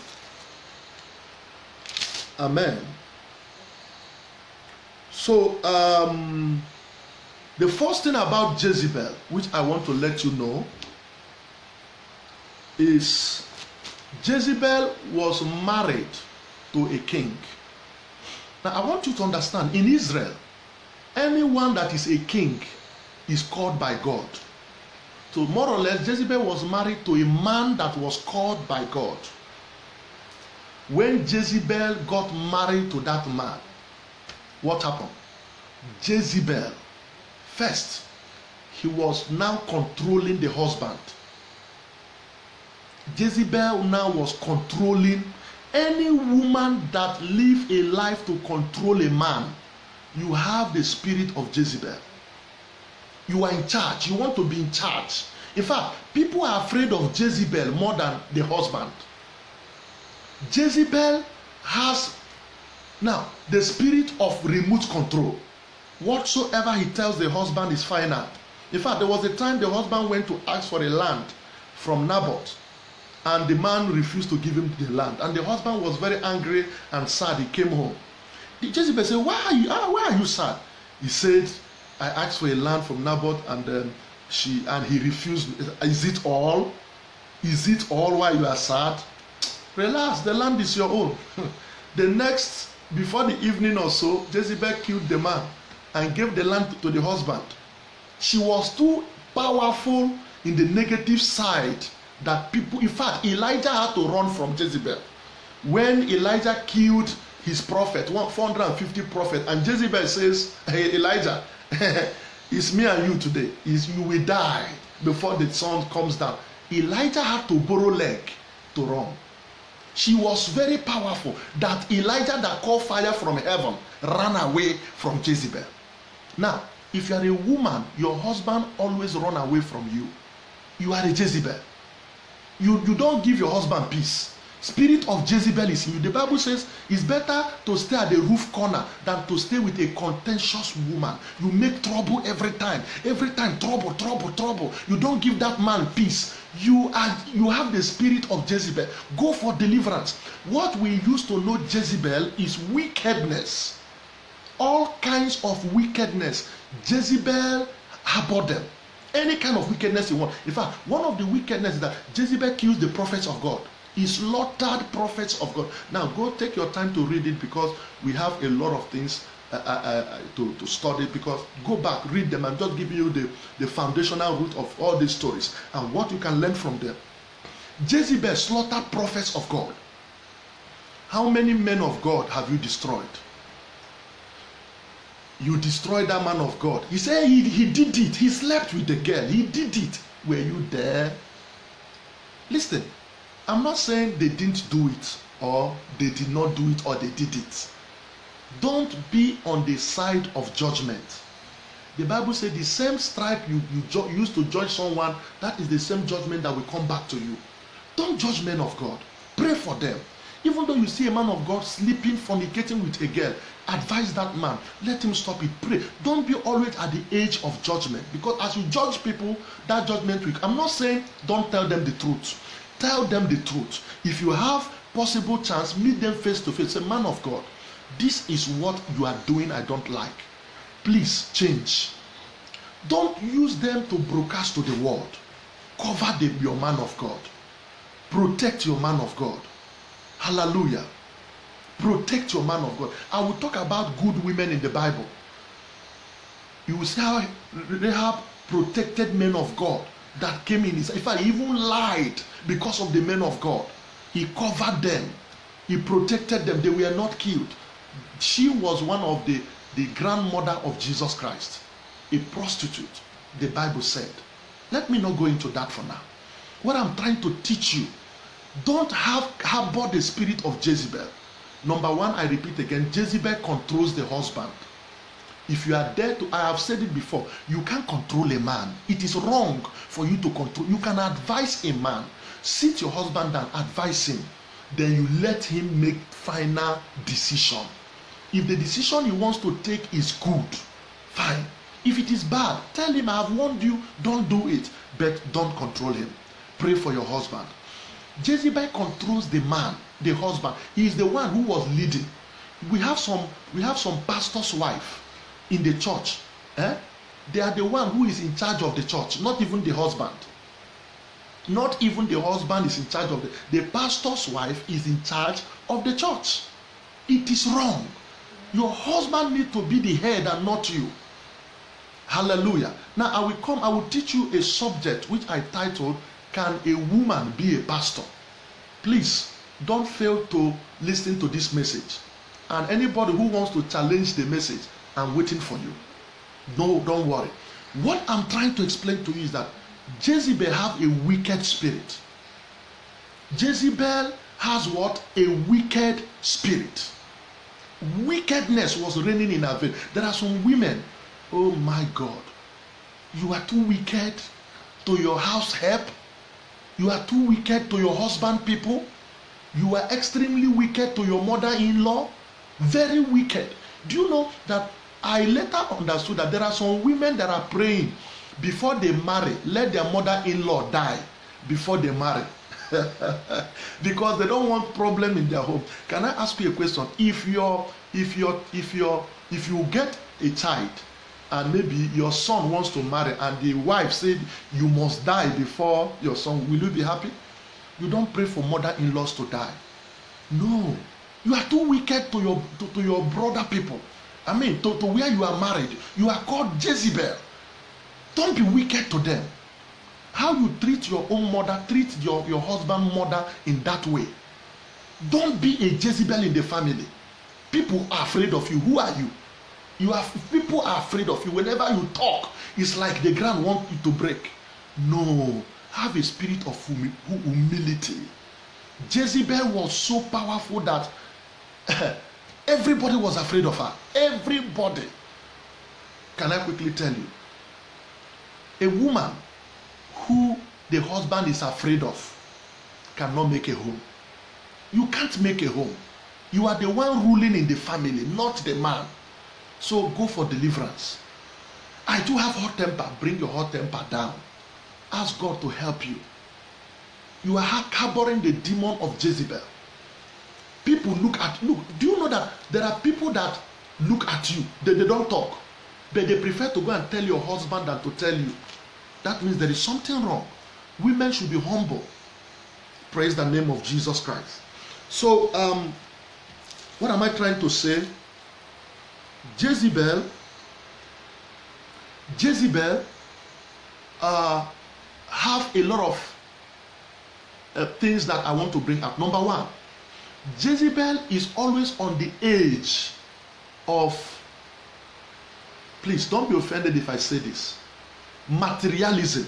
Amen. So, the first thing about Jezebel, which I want to let you know, is Jezebel was married to a king. Now, I want you to understand, in Israel, anyone that is a king is called by God. So more or less, Jezebel was married to a man that was called by God. When Jezebel got married to that man, what happened? Jezebel, first, he was now controlling the husband. Jezebel now was controlling any woman that live a life to control a man. You have the spirit of Jezebel. You are in charge. You want to be in charge. In fact, people are afraid of Jezebel more than the husband. Jezebel has now the spirit of remote control. Whatsoever he tells the husband is final. In fact, there was a time the husband went to ask for a land from Naboth, and the man refused to give him the land. And the husband was very angry and sad. He came home. Jezebel said, why are you sad? He said, I asked for a land from Naboth, and he refused. Is it all? Is it all why you are sad? Relax, the land is your own. Before the evening or so, Jezebel killed the man and gave the land to the husband. She was too powerful in the negative side that people, in fact, Elijah had to run from Jezebel. When Elijah killed his prophet, 450 prophets, and Jezebel says, hey Elijah, it's me and you today. You will die before the sun comes down. Elijah had to borrow leg to run. She was very powerful that Elijah that called fire from heaven ran away from Jezebel. Now, if you are a woman, your husband always run away from you. You are a Jezebel. You don't give your husband peace. Spirit of Jezebel is in you. The Bible says it's better to stay at the roof corner than to stay with a contentious woman. You make trouble every time. Every time, trouble, trouble, trouble. You don't give that man peace. You have the spirit of Jezebel. Go for deliverance. What we used to know Jezebel is wickedness. All kinds of wickedness. Jezebel harbored them. Any kind of wickedness you want. In fact, one of the wickedness is that Jezebel kills the prophets of God. He slaughtered prophets of God. Now, go take your time to read it, because we have a lot of things to study. Because go back, read them. I'm just giving you the foundational root of all these stories and what you can learn from them. Jezebel slaughtered prophets of God. How many men of God have you destroyed? You destroyed that man of God. He said he did it. He slept with the girl. He did it. Were you there? Listen, I'm not saying they didn't do it, or they did not do it, or they did it. Don't be on the side of judgment. The Bible says the same stripe you used to judge someone, that is the same judgment that will come back to you. Don't judge men of God. Pray for them. Even though you see a man of God sleeping, fornicating with a girl, advise that man. Let him stop it. Pray. Don't be always at the age of judgment. Because as you judge people, that judgment will. I'm not saying don't tell them the truth. Tell them the truth. If you have possible chance, meet them face to face. Say, man of God, this is what you are doing I don't like. Please change. Don't use them to broadcast to the world. Cover your man of God. Protect your man of God. Hallelujah. Protect your man of God. I will talk about good women in the Bible. You will see how Rahab protected men of God that came in. In fact, he even lied because of the men of God. He covered them. He protected them. They were not killed. She was one of the grandmother of Jesus Christ. A prostitute, the Bible said. Let me not go into that for now. What I'm trying to teach you, don't harbor the spirit of Jezebel. Number one, I repeat again, Jezebel controls the husband. If you are there to, I have said it before, you can't control a man. It is wrong for you to control. You can advise a man. Sit your husband down, advise him. Then you let him make final decision. If the decision he wants to take is good, fine. If it is bad, tell him, I have warned you, don't do it. But don't control him. Pray for your husband. Jezebel controls the man, the husband. He is the one who was leading. We have some pastor's wife in the church. They are the one who is in charge of the church, not even the husband. Not even the husband is in charge of the pastor's wife is in charge of the church. It is wrong. Your husband needs to be the head and not you. Hallelujah. Now I will teach you a subject which I titled, Can a Woman Be a Pastor? Please don't fail to listen to this message. And anybody who wants to challenge the message, I'm waiting for you. No, don't worry. What I'm trying to explain to you is that Jezebel have a wicked spirit. Jezebel has what? A wicked spirit. Wickedness was reigning in her vein. There are some women, oh my God, you are too wicked to your house help. You are too wicked to your husband people. You are extremely wicked to your mother-in-law. Very wicked. Do you know that I later understood that there are some women that are praying before they marry, let their mother-in-law die before they marry. Because they don't want problem in their home. Can I ask you a question? If you get a child and maybe your son wants to marry and the wife said you must die before your son, will you be happy? You don't pray for mother-in-laws to die. No, you are too wicked to your brother people. I mean, to where you are married. You are called Jezebel. Don't be wicked to them. How you treat your own mother, treat your husband's mother in that way. Don't be a Jezebel in the family. People are afraid of you. Who are you? People are afraid of you. Whenever you talk, it's like the ground wants you to break. No, have a spirit of humility. Jezebel was so powerful that everybody was afraid of her. Everybody. Can I quickly tell you? A woman who the husband is afraid of cannot make a home. You can't make a home. You are the one ruling in the family, not the man. So go for deliverance. I do have hot temper. Bring your hot temper down. Ask God to help you. You are harboring the demon of Jezebel. People look. Do you know that there are people that look at you, they don't talk, but they prefer to go and tell your husband than to tell you. That means there is something wrong. Women should be humble. Praise the name of Jesus Christ. So, what am I trying to say? Jezebel have a lot of things that I want to bring up. Number one, Jezebel is always on the edge of, please don't be offended if I say this, materialism.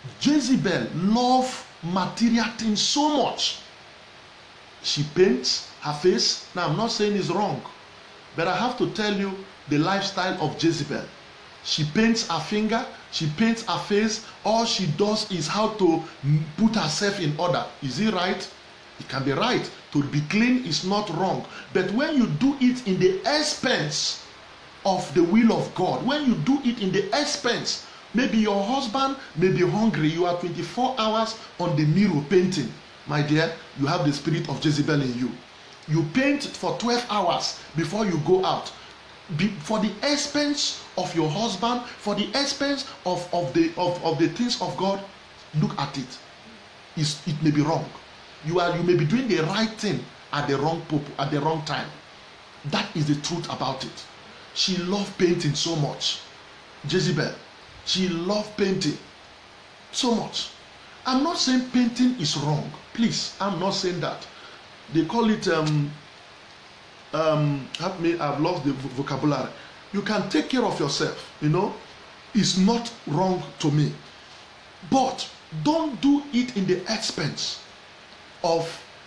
Jezebel loves material things so much. She paints, her face. Now, I'm not saying it's wrong, but I have to tell you the lifestyle of Jezebel. She paints her finger, she paints her face. All she does is how to put herself in order. Is it right? It can be right. To be clean is not wrong. But when you do it in the expense of the will of God, when you do it in the expense, maybe your husband may be hungry, you are 24 hours on the mirror painting. My dear, you have the spirit of Jezebel in you. You paint for 12 hours before you go out. For the expense of your husband, for the expense of the things of God, look at it. It may be wrong. You may be doing the right thing at the wrong time. That is the truth about it. She loved painting so much. Jezebel, she loved painting so much. I'm not saying painting is wrong. Please, I'm not saying that. They call it help me, I've lost the vocabulary. You can take care of yourself, it's not wrong to me, but don't do it in the expense of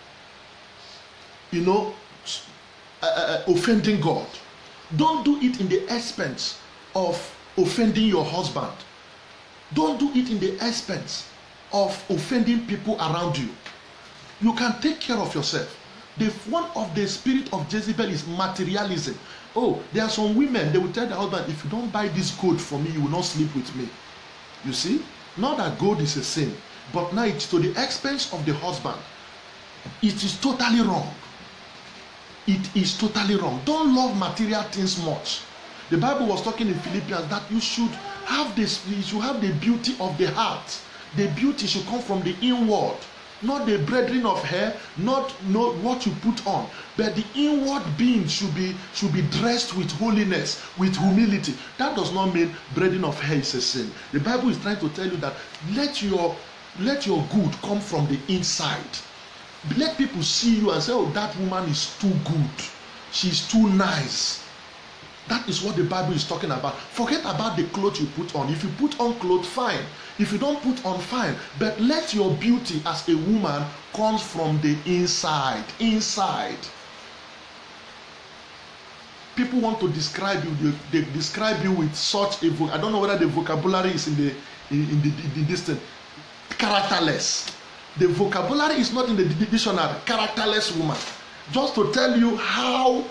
offending God. Don't do it in the expense of offending your husband. Don't do it in the expense of offending people around you. You can take care of yourself. One of the spirit of Jezebel is materialism. Oh, there are some women, they will tell their husband, if you don't buy this gold for me, you will not sleep with me. You see? Not that gold is a sin, but now it's to the expense of the husband. It is totally wrong. It is totally wrong. Don't love material things much. The Bible was talking in Philippians that you should have the beauty of the heart. The beauty should come from the inward. Not the braiding of hair, not what you put on, but the inward being should be dressed with holiness, with humility. That does not mean braiding of hair is a sin. The Bible is trying to tell you that let your good come from the inside. Let people see you and say, oh, that woman is too good. She's too nice. That is what the Bible is talking about. Forget about the clothes you put on. If you put on clothes, fine. If you don't put on, fine. But let your beauty as a woman come from the inside. Inside. People want to describe you. They describe you with such a I don't know whether the vocabulary is in this thing. Characterless. The vocabulary is not in the dictionary. Characterless woman. Just to tell you how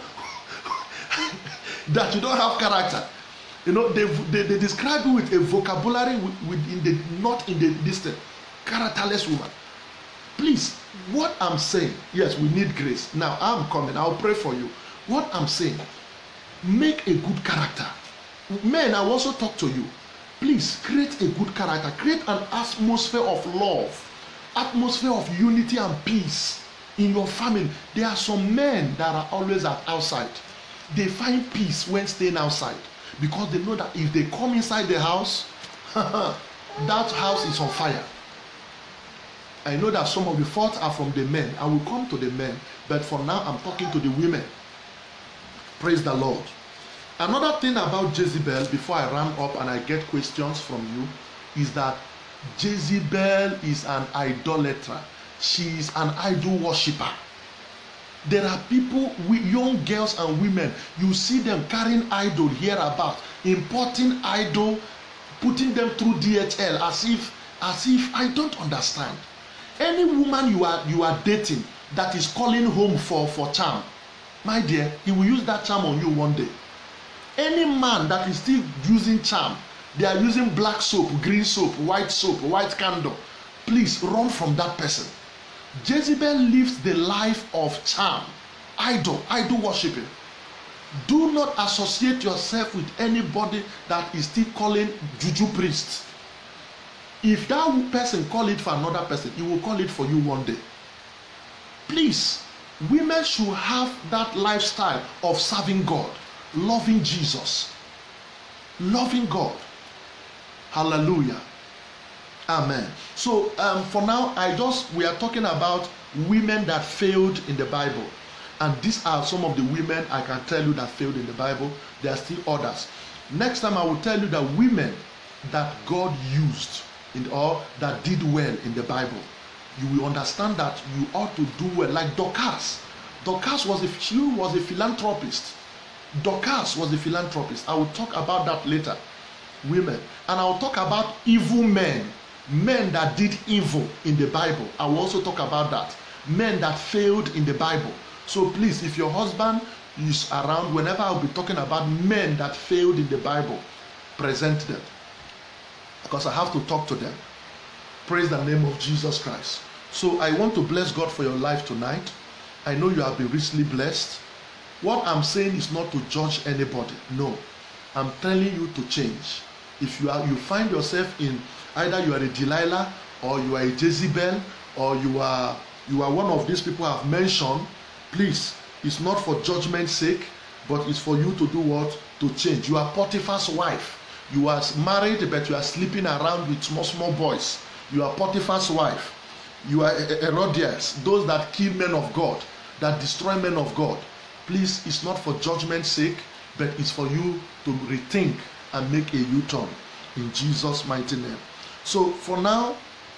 that you don't have character. They describe you with a vocabulary not in the distance. Characterless woman. Please, what I'm saying, yes, we need grace. Now I'm coming. I'll pray for you. What I'm saying, make a good character. Men, I also talk to you. Please create a good character. Create an atmosphere of love, atmosphere of unity and peace in your family. There are some men that are always outside. They find peace when staying outside because they know that if they come inside the house, that house is on fire. I know that some of the faults are from the men. I will come to the men, but for now I'm talking to the women. Praise the Lord. Another thing about Jezebel, before I round up and I get questions from you, is that Jezebel is an idolater. She is an idol worshiper. There are people, young girls and women, you see them carrying idol hereabout, importing idol, putting them through DHL as if I don't understand. Any woman you are dating that is calling home for charm, my dear, he will use that charm on you one day. Any man that is still using charm, they are using black soap, green soap, white candle, please run from that person. Jezebel lives the life of charm, idol worshiping. Do not associate yourself with anybody that is still calling juju priest. If that person call it for another person, he will call it for you one day. Please, women should have that lifestyle of serving God, loving Jesus, loving God. Hallelujah. Amen. So for now, we are talking about women that failed in the Bible. And these are some of the women I can tell you that failed in the Bible. There are still others. Next time I will tell you that women that God used or that did well in the Bible. You will understand that you ought to do well. Like Dorcas. Dorcas was a philanthropist. Dorcas was a philanthropist. I will talk about that later. Women. And I will talk about evil men. Men that did evil in the Bible. I will also talk about that. Men that failed in the Bible. So please, if your husband is around, whenever I'll be talking about men that failed in the Bible, present them. Because I have to talk to them. Praise the name of Jesus Christ. So I want to bless God for your life tonight. I know you have been richly blessed. What I'm saying is not to judge anybody. No. I'm telling you to change. If you find yourself in either you are a Delilah or you are a Jezebel or you are one of these people I've mentioned, please, it's not for judgment's sake, but it's for you to do what? To change. You are Potiphar's wife. You are married, but you are sleeping around with small boys. You are Potiphar's wife. You are Herodias, those that kill men of God, that destroy men of God. Please, it's not for judgment's sake, but it's for you to rethink and make a U-turn in Jesus' mighty name. So for now,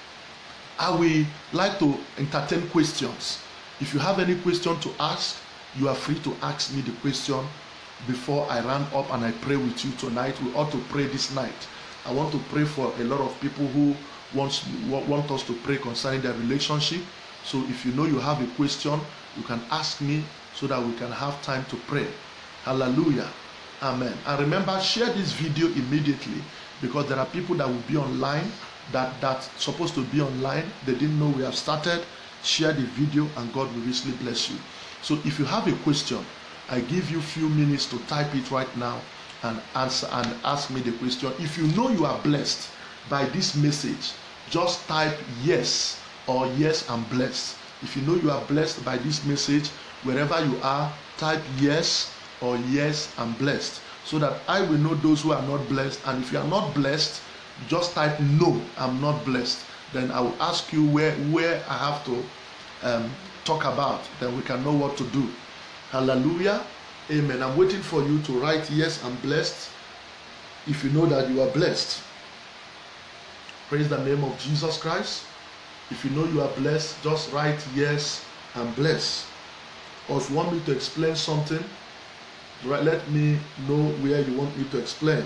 I will like to entertain questions. If you have any question to ask, you are free to ask me the question before I run up and I pray with you tonight. We ought to pray this night. I want to pray for a lot of people who want us to pray concerning their relationship. So if you know you have a question, you can ask me so that we can have time to pray. Hallelujah. Amen. And remember, share this video immediately, because there are people that will be online that's supposed to be online. They didn't know we have started. Share the video and God will richly bless you. So if you have a question, I give you a few minutes to type it right now and answer and ask me the question. If you know you are blessed by this message, just type yes or yes, I'm blessed. If you know you are blessed by this message, wherever you are, type yes or yes, I'm blessed, so that I will know those who are not blessed. And if you are not blessed, just type no, I'm not blessed. Then I will ask you where I have to talk about. Then we can know what to do. Hallelujah. Amen. I'm waiting for you to write yes, I'm blessed, if you know that you are blessed. Praise the name of Jesus Christ. If you know you are blessed, just write yes, I'm blessed. Or if you want me to explain something, let me know where you want me to explain.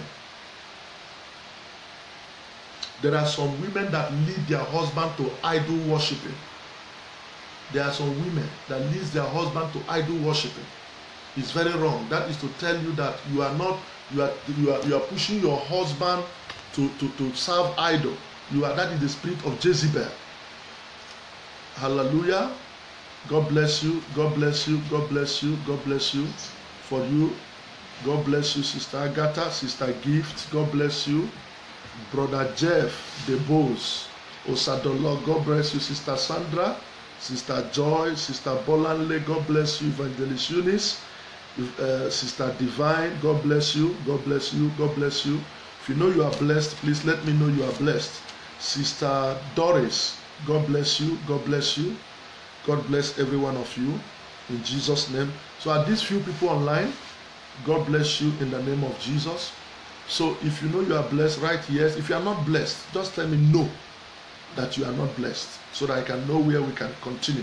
There are some women that lead their husband to idol worshiping. There are some women that lead their husband to idol worshiping. It's very wrong. That is to tell you that you are pushing your husband to serve idol. That is the spirit of Jezebel. Hallelujah. God bless you. God bless you. God bless you. God bless you. For you. God bless you, Sister Agatha, Sister Gift. God bless you. Brother Jeff DeBose, Osadolo. God bless you, Sister Sandra, Sister Joy, Sister Bolanle. God bless you, Evangelist Eunice, Sister Divine. God bless you. God bless you. God bless you. If you know you are blessed, please let me know you are blessed. Sister Doris. God bless you. God bless you. God bless every one of you in Jesus' name. So are these few people online? God bless you in the name of Jesus. So if you know you are blessed, write yes. If you are not blessed, just tell me no, that you are not blessed, so that I can know where we can continue.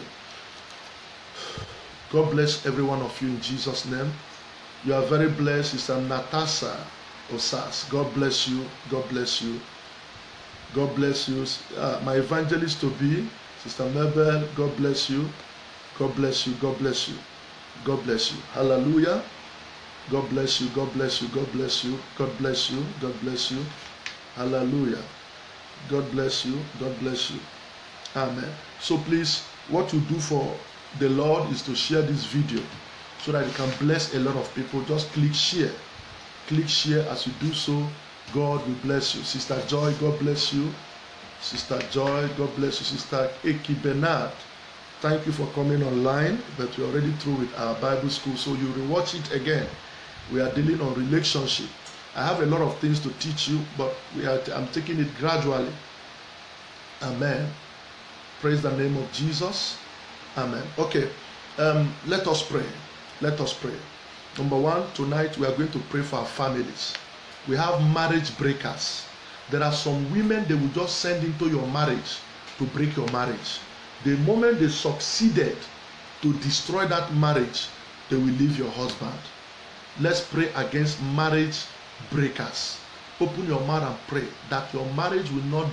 God bless every one of you in Jesus' name. You are very blessed, Sister Natasha Osas. God bless you. God bless you. God bless you. My evangelist to be, Sister Mabel. God bless you. God bless you. God bless you. God bless you. Hallelujah. God bless you. God bless you. God bless you. God bless you. God bless you. Hallelujah. God bless you. God bless you. Amen. So please, what you do for the Lord is to share this video so that it can bless a lot of people. Just click share. Click share. As you do so, God will bless you. Sister Joy, God bless you. Sister Joy, God bless you. Sister Eki Bernard, thank you for coming online, but we're already through with our Bible school, so you will watch it again. We are dealing on relationship. I have a lot of things to teach you, but I'm taking it gradually. Amen. Praise the name of Jesus. Amen. Okay, let us pray. Let us pray. Number one, tonight we are going to pray for our families. We have marriage breakers. There are some women they will just send into your marriage to break your marriage. The moment they succeeded to destroy that marriage, they will leave your husband. Let's pray against marriage breakers. Open your mouth and pray that your marriage will not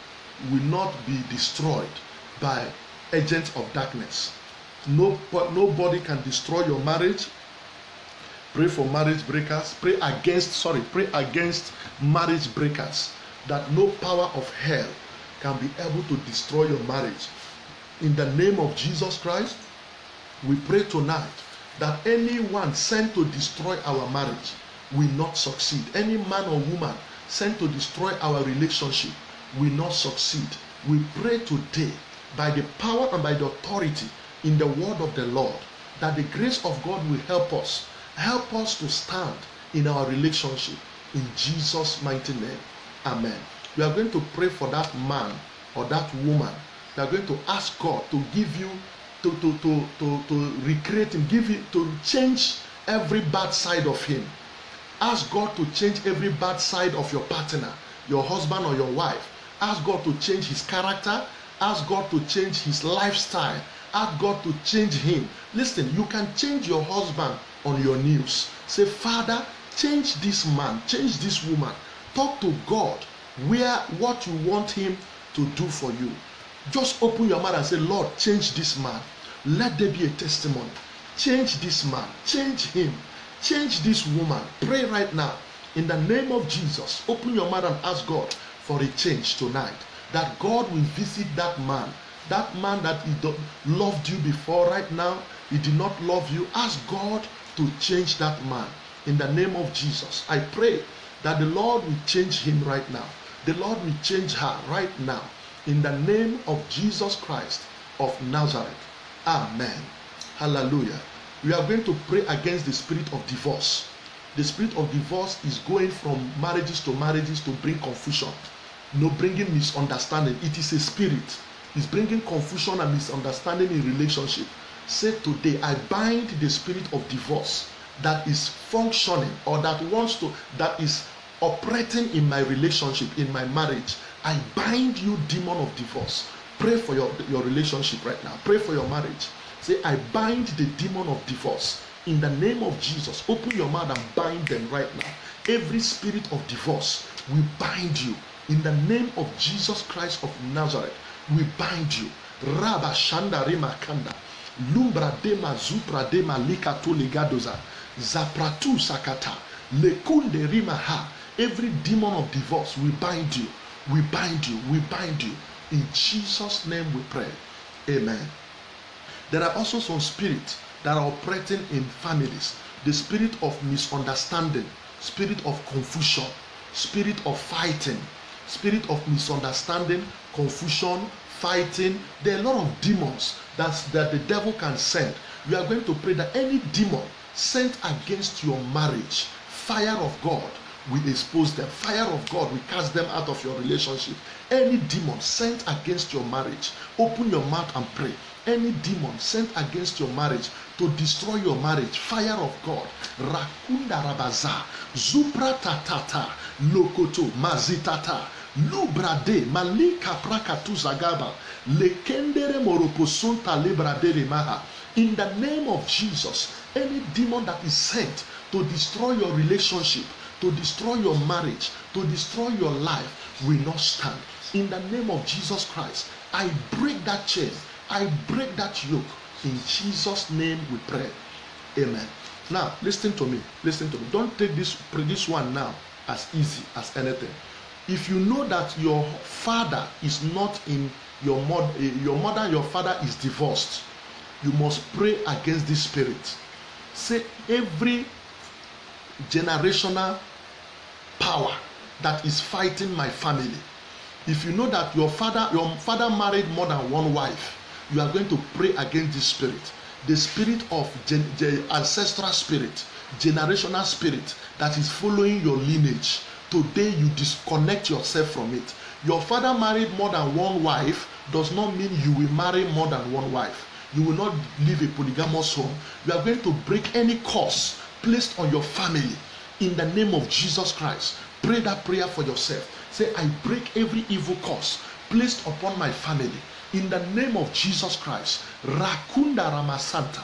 be destroyed by agents of darkness. Nobody can destroy your marriage. Pray for marriage breakers. Pray against marriage breakers, that no power of hell can be able to destroy your marriage. In the name of Jesus Christ, we pray tonight that anyone sent to destroy our marriage will not succeed. Any man or woman sent to destroy our relationship will not succeed. We pray today by the power and by the authority in the word of the Lord that the grace of God will help us to stand in our relationship in Jesus' mighty name. Amen. We are going to pray for that man or that woman. We are going to ask God to give you, to recreate him, to change every bad side of him. Ask God to change every bad side of your partner, your husband or your wife. Ask God to change his character. Ask God to change his lifestyle. Ask God to change him. Listen, you can change your husband on your knees. Say, Father, change this man, change this woman. Talk to God what you want him to do for you. Just open your mouth and say, Lord, change this man. Let there be a testimony. Change this man, change him, change this woman. Pray right now in the name of Jesus. Open your mouth and ask God for a change tonight, that God will visit that man that he loved you before. Right now he did not love you. Ask God to change that man in the name of Jesus. I pray that the Lord will change him right now. The Lord will change her right now in the name of Jesus Christ of Nazareth. Amen. Hallelujah. We are going to pray against the spirit of divorce. The spirit of divorce is going from marriages to bring confusion, bringing misunderstanding. It is a spirit. It's bringing confusion and misunderstanding in relationship. Say today, I bind the spirit of divorce that is functioning or that is operating in my relationship, in my marriage. I bind you, demon of divorce. Pray for your relationship right now. Pray for your marriage. Say, I bind the demon of divorce in the name of Jesus. Open your mouth and bind them right now. Every spirit of divorce, we bind you in the name of Jesus Christ of Nazareth. We bind you. Rabba Shanda Rema Kanda. Lumbra Dema Zupra Dema Likato Ligadoza. Zapratu Sakata. Lekunde Rimaha. Every demon of divorce, we bind you. We bind you. We bind you. In Jesus' name we pray. Amen. There are also some spirits that are operating in families. The spirit of misunderstanding, spirit of confusion, spirit of fighting, spirit of misunderstanding, confusion, fighting. There are a lot of demons that the devil can send. We are going to pray that any demon sent against your marriage, fire of God will expose them. Fire of God will cast them out of your relationship. Any demon sent against your marriage, open your mouth and pray. Any demon sent against your marriage to destroy your marriage, fire of God. Rakunda Rabaza, Zupra Tatata, Lokoto, Mazitata, Lubrade, Malika Prakatu Zagaba, Lekendere Moroposunta Libradere Maha. In the name of Jesus, any demon that is sent to destroy your relationship, to destroy your marriage, to destroy your life, will not stand. In the name of Jesus Christ, I break that chain. I break that yoke. In Jesus' name we pray. Amen. Now, listen to me. Listen to me. Don't take this one now as easy as anything. If you know that your father is not in your mother and your father is divorced, you must pray against this spirit. Say, every generational power that is fighting my family. If you know that your father married more than one wife, you are going to pray against this spirit. The spirit of ancestral spirit, generational spirit that is following your lineage. Today you disconnect yourself from it. Your father married more than one wife does not mean you will marry more than one wife. You will not live a polygamous home. You are going to break any curse placed on your family in the name of Jesus Christ. Pray that prayer for yourself. Say, I break every evil curse placed upon my family. In the name of Jesus Christ. Rakunda Ramasanta.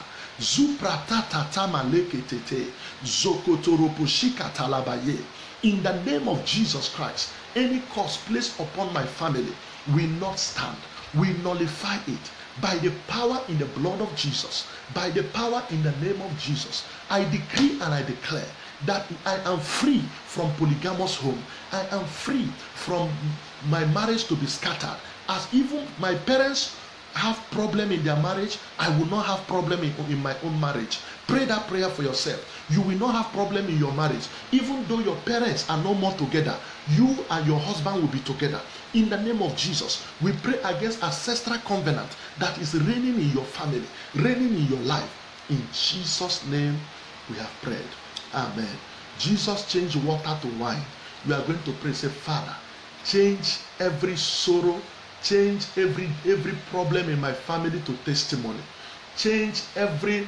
Zupratata maleketete. Zokotoroposhika talabaye. In the name of Jesus Christ, any curse placed upon my family will not stand. We nullify it by the power in the blood of Jesus, by the power in the name of Jesus. I decree and I declare that I am free from polygamous home. I am free from my marriage to be scattered. As even my parents have problem in their marriage, I will not have problem in my own marriage. Pray that prayer for yourself. You will not have problem in your marriage. Even though your parents are no more together, you and your husband will be together. In the name of Jesus, we pray against ancestral covenant that is reigning in your family, reigning in your life. In Jesus' name we have prayed. Amen. Jesus changed water to wine. We are going to pray, say, Father, change every sorrow, change every problem in my family to testimony. Change every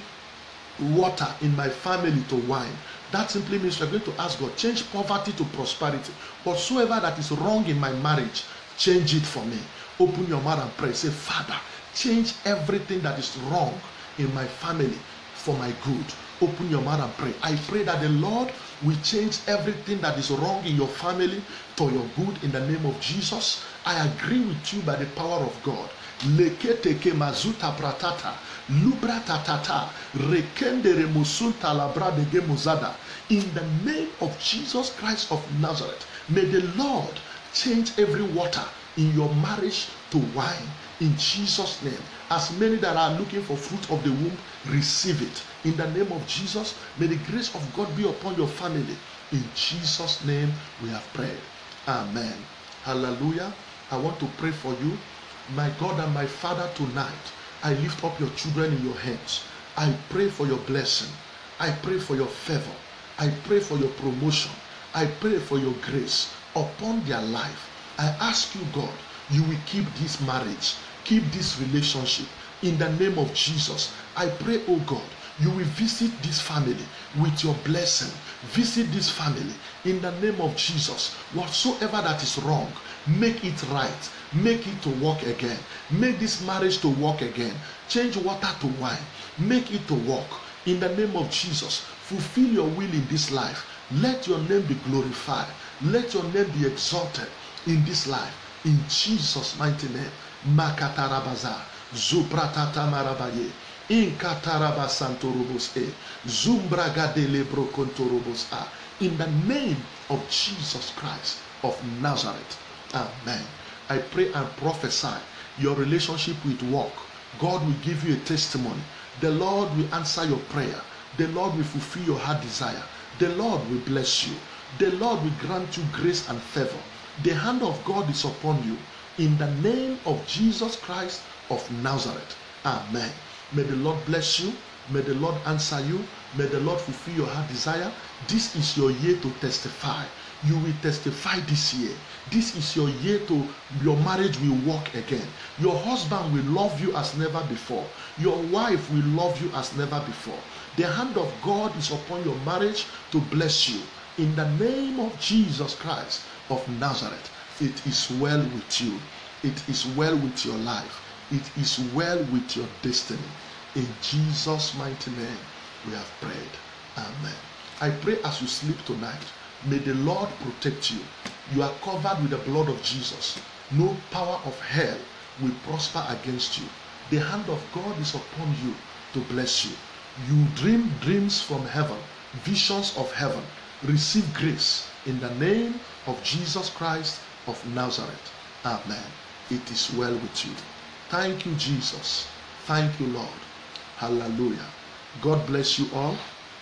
water in my family to wine. That simply means we are going to ask God, change poverty to prosperity. Whatsoever that is wrong in my marriage, change it for me. Open your mouth and pray. Say, Father, change everything that is wrong in my family for my good. Open your mouth and pray. I pray that the Lord will change everything that is wrong in your family for your good in the name of Jesus. I agree with you by the power of God. Leketeke mazuta pratata, lubra tatata, rekende remusunta labra de gemuzada. In the name of Jesus Christ of Nazareth, may the Lord change every water in your marriage to wine. In Jesus' name, as many that are looking for fruit of the womb, receive it. In the name of Jesus, may the grace of God be upon your family. In Jesus' name, we have prayed. Amen. Hallelujah. I want to pray for you. My God and my Father, tonight, I lift up your children in your hands. I pray for your blessing. I pray for your favor. I pray for your promotion. I pray for your grace upon their life. I ask you, God, you will keep this marriage, keep this relationship. In the name of Jesus, I pray, oh God, you will visit this family with your blessing. Visit this family in the name of Jesus. Whatsoever that is wrong, make it right. Make it to work again. Make this marriage to work again. Change water to wine. Make it to work. In the name of Jesus, fulfill your will in this life. Let your name be glorified. Let your name be exalted in this life. In Jesus' mighty name. Makatarabaza. Zupratata marabaye. Inkataraba santorobos e. Zumbragadele brokontorobos a. In the name of Jesus Christ of Nazareth. Amen. I pray and prophesy your relationship with work. God will give you a testimony. The Lord will answer your prayer. The Lord will fulfill your heart desire. The Lord will bless you. The Lord will grant you grace and favor. The hand of God is upon you. In the name of Jesus Christ of Nazareth. Amen. May the Lord bless you. May the Lord answer you. May the Lord fulfill your heart desire. This is your year to testify. You will testify this year. This is your year to, your marriage will work again. Your husband will love you as never before. Your wife will love you as never before. The hand of God is upon your marriage to bless you. In the name of Jesus Christ of Nazareth, it is well with you. It is well with your life. It is well with your destiny. In Jesus' mighty name, we have prayed. Amen. I pray as you sleep tonight, may the Lord protect you. You are covered with the blood of Jesus. No power of hell will prosper against you. The hand of God is upon you to bless you. You dream dreams from heaven, visions of heaven. Receive grace in the name of Jesus Christ of Nazareth. Amen. It is well with you. Thank you, Jesus. Thank you, Lord. Hallelujah. God bless you all.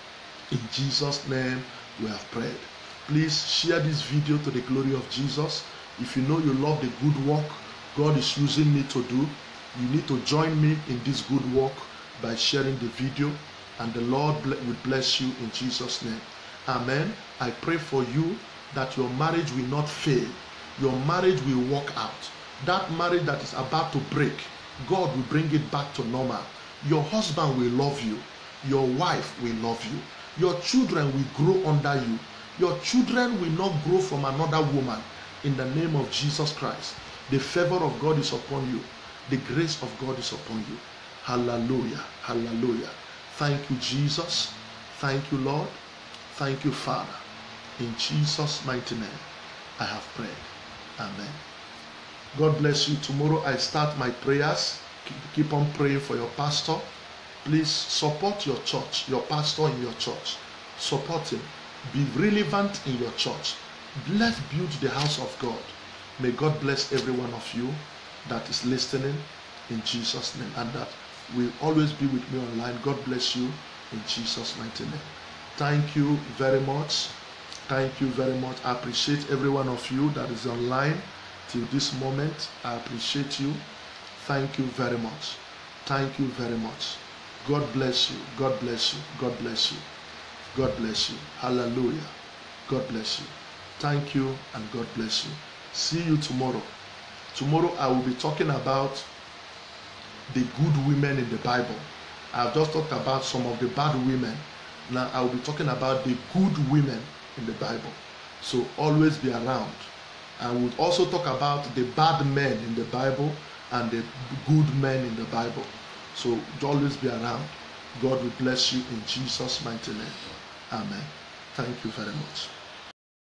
In Jesus' name we have prayed. Please share this video to the glory of Jesus. If you know you love the good work God is using me to do, you need to join me in this good work by sharing the video, and the Lord will bless you in Jesus' name. Amen. I pray for you that your marriage will not fail. Your marriage will work out. That marriage that is about to break, God will bring it back to normal. Your husband will love you. Your wife will love you. Your children will grow under you. Your children will not grow from another woman. In the name of Jesus Christ, the favor of God is upon you. The grace of God is upon you. Hallelujah. Hallelujah. Thank you, Jesus. Thank you, Lord. Thank you, Father. In Jesus' mighty name, I have prayed. Amen. God bless you. Tomorrow I start my prayers. Keep on praying for your pastor. Please support your church, your pastor in your church. Support him. Be relevant in your church. Let's build the house of God. May God bless every one of you that is listening in Jesus' name, and that will always be with me online. God bless you in Jesus' mighty name. Thank you very much. Thank you very much. I appreciate every one of you that is online till this moment. I appreciate you. Thank you very much. Thank you very much. God bless you. God bless you. God bless you. God bless you. Hallelujah. God bless you. Thank you and God bless you. See you tomorrow. Tomorrow I will be talking about the good women in the Bible. I've just talked about some of the bad women. Now I will be talking about the good women in the Bible. So always be around. I will also talk about the bad men in the Bible and the good men in the Bible. So always be around. God will bless you in Jesus' mighty name. Amen. Thank you very much.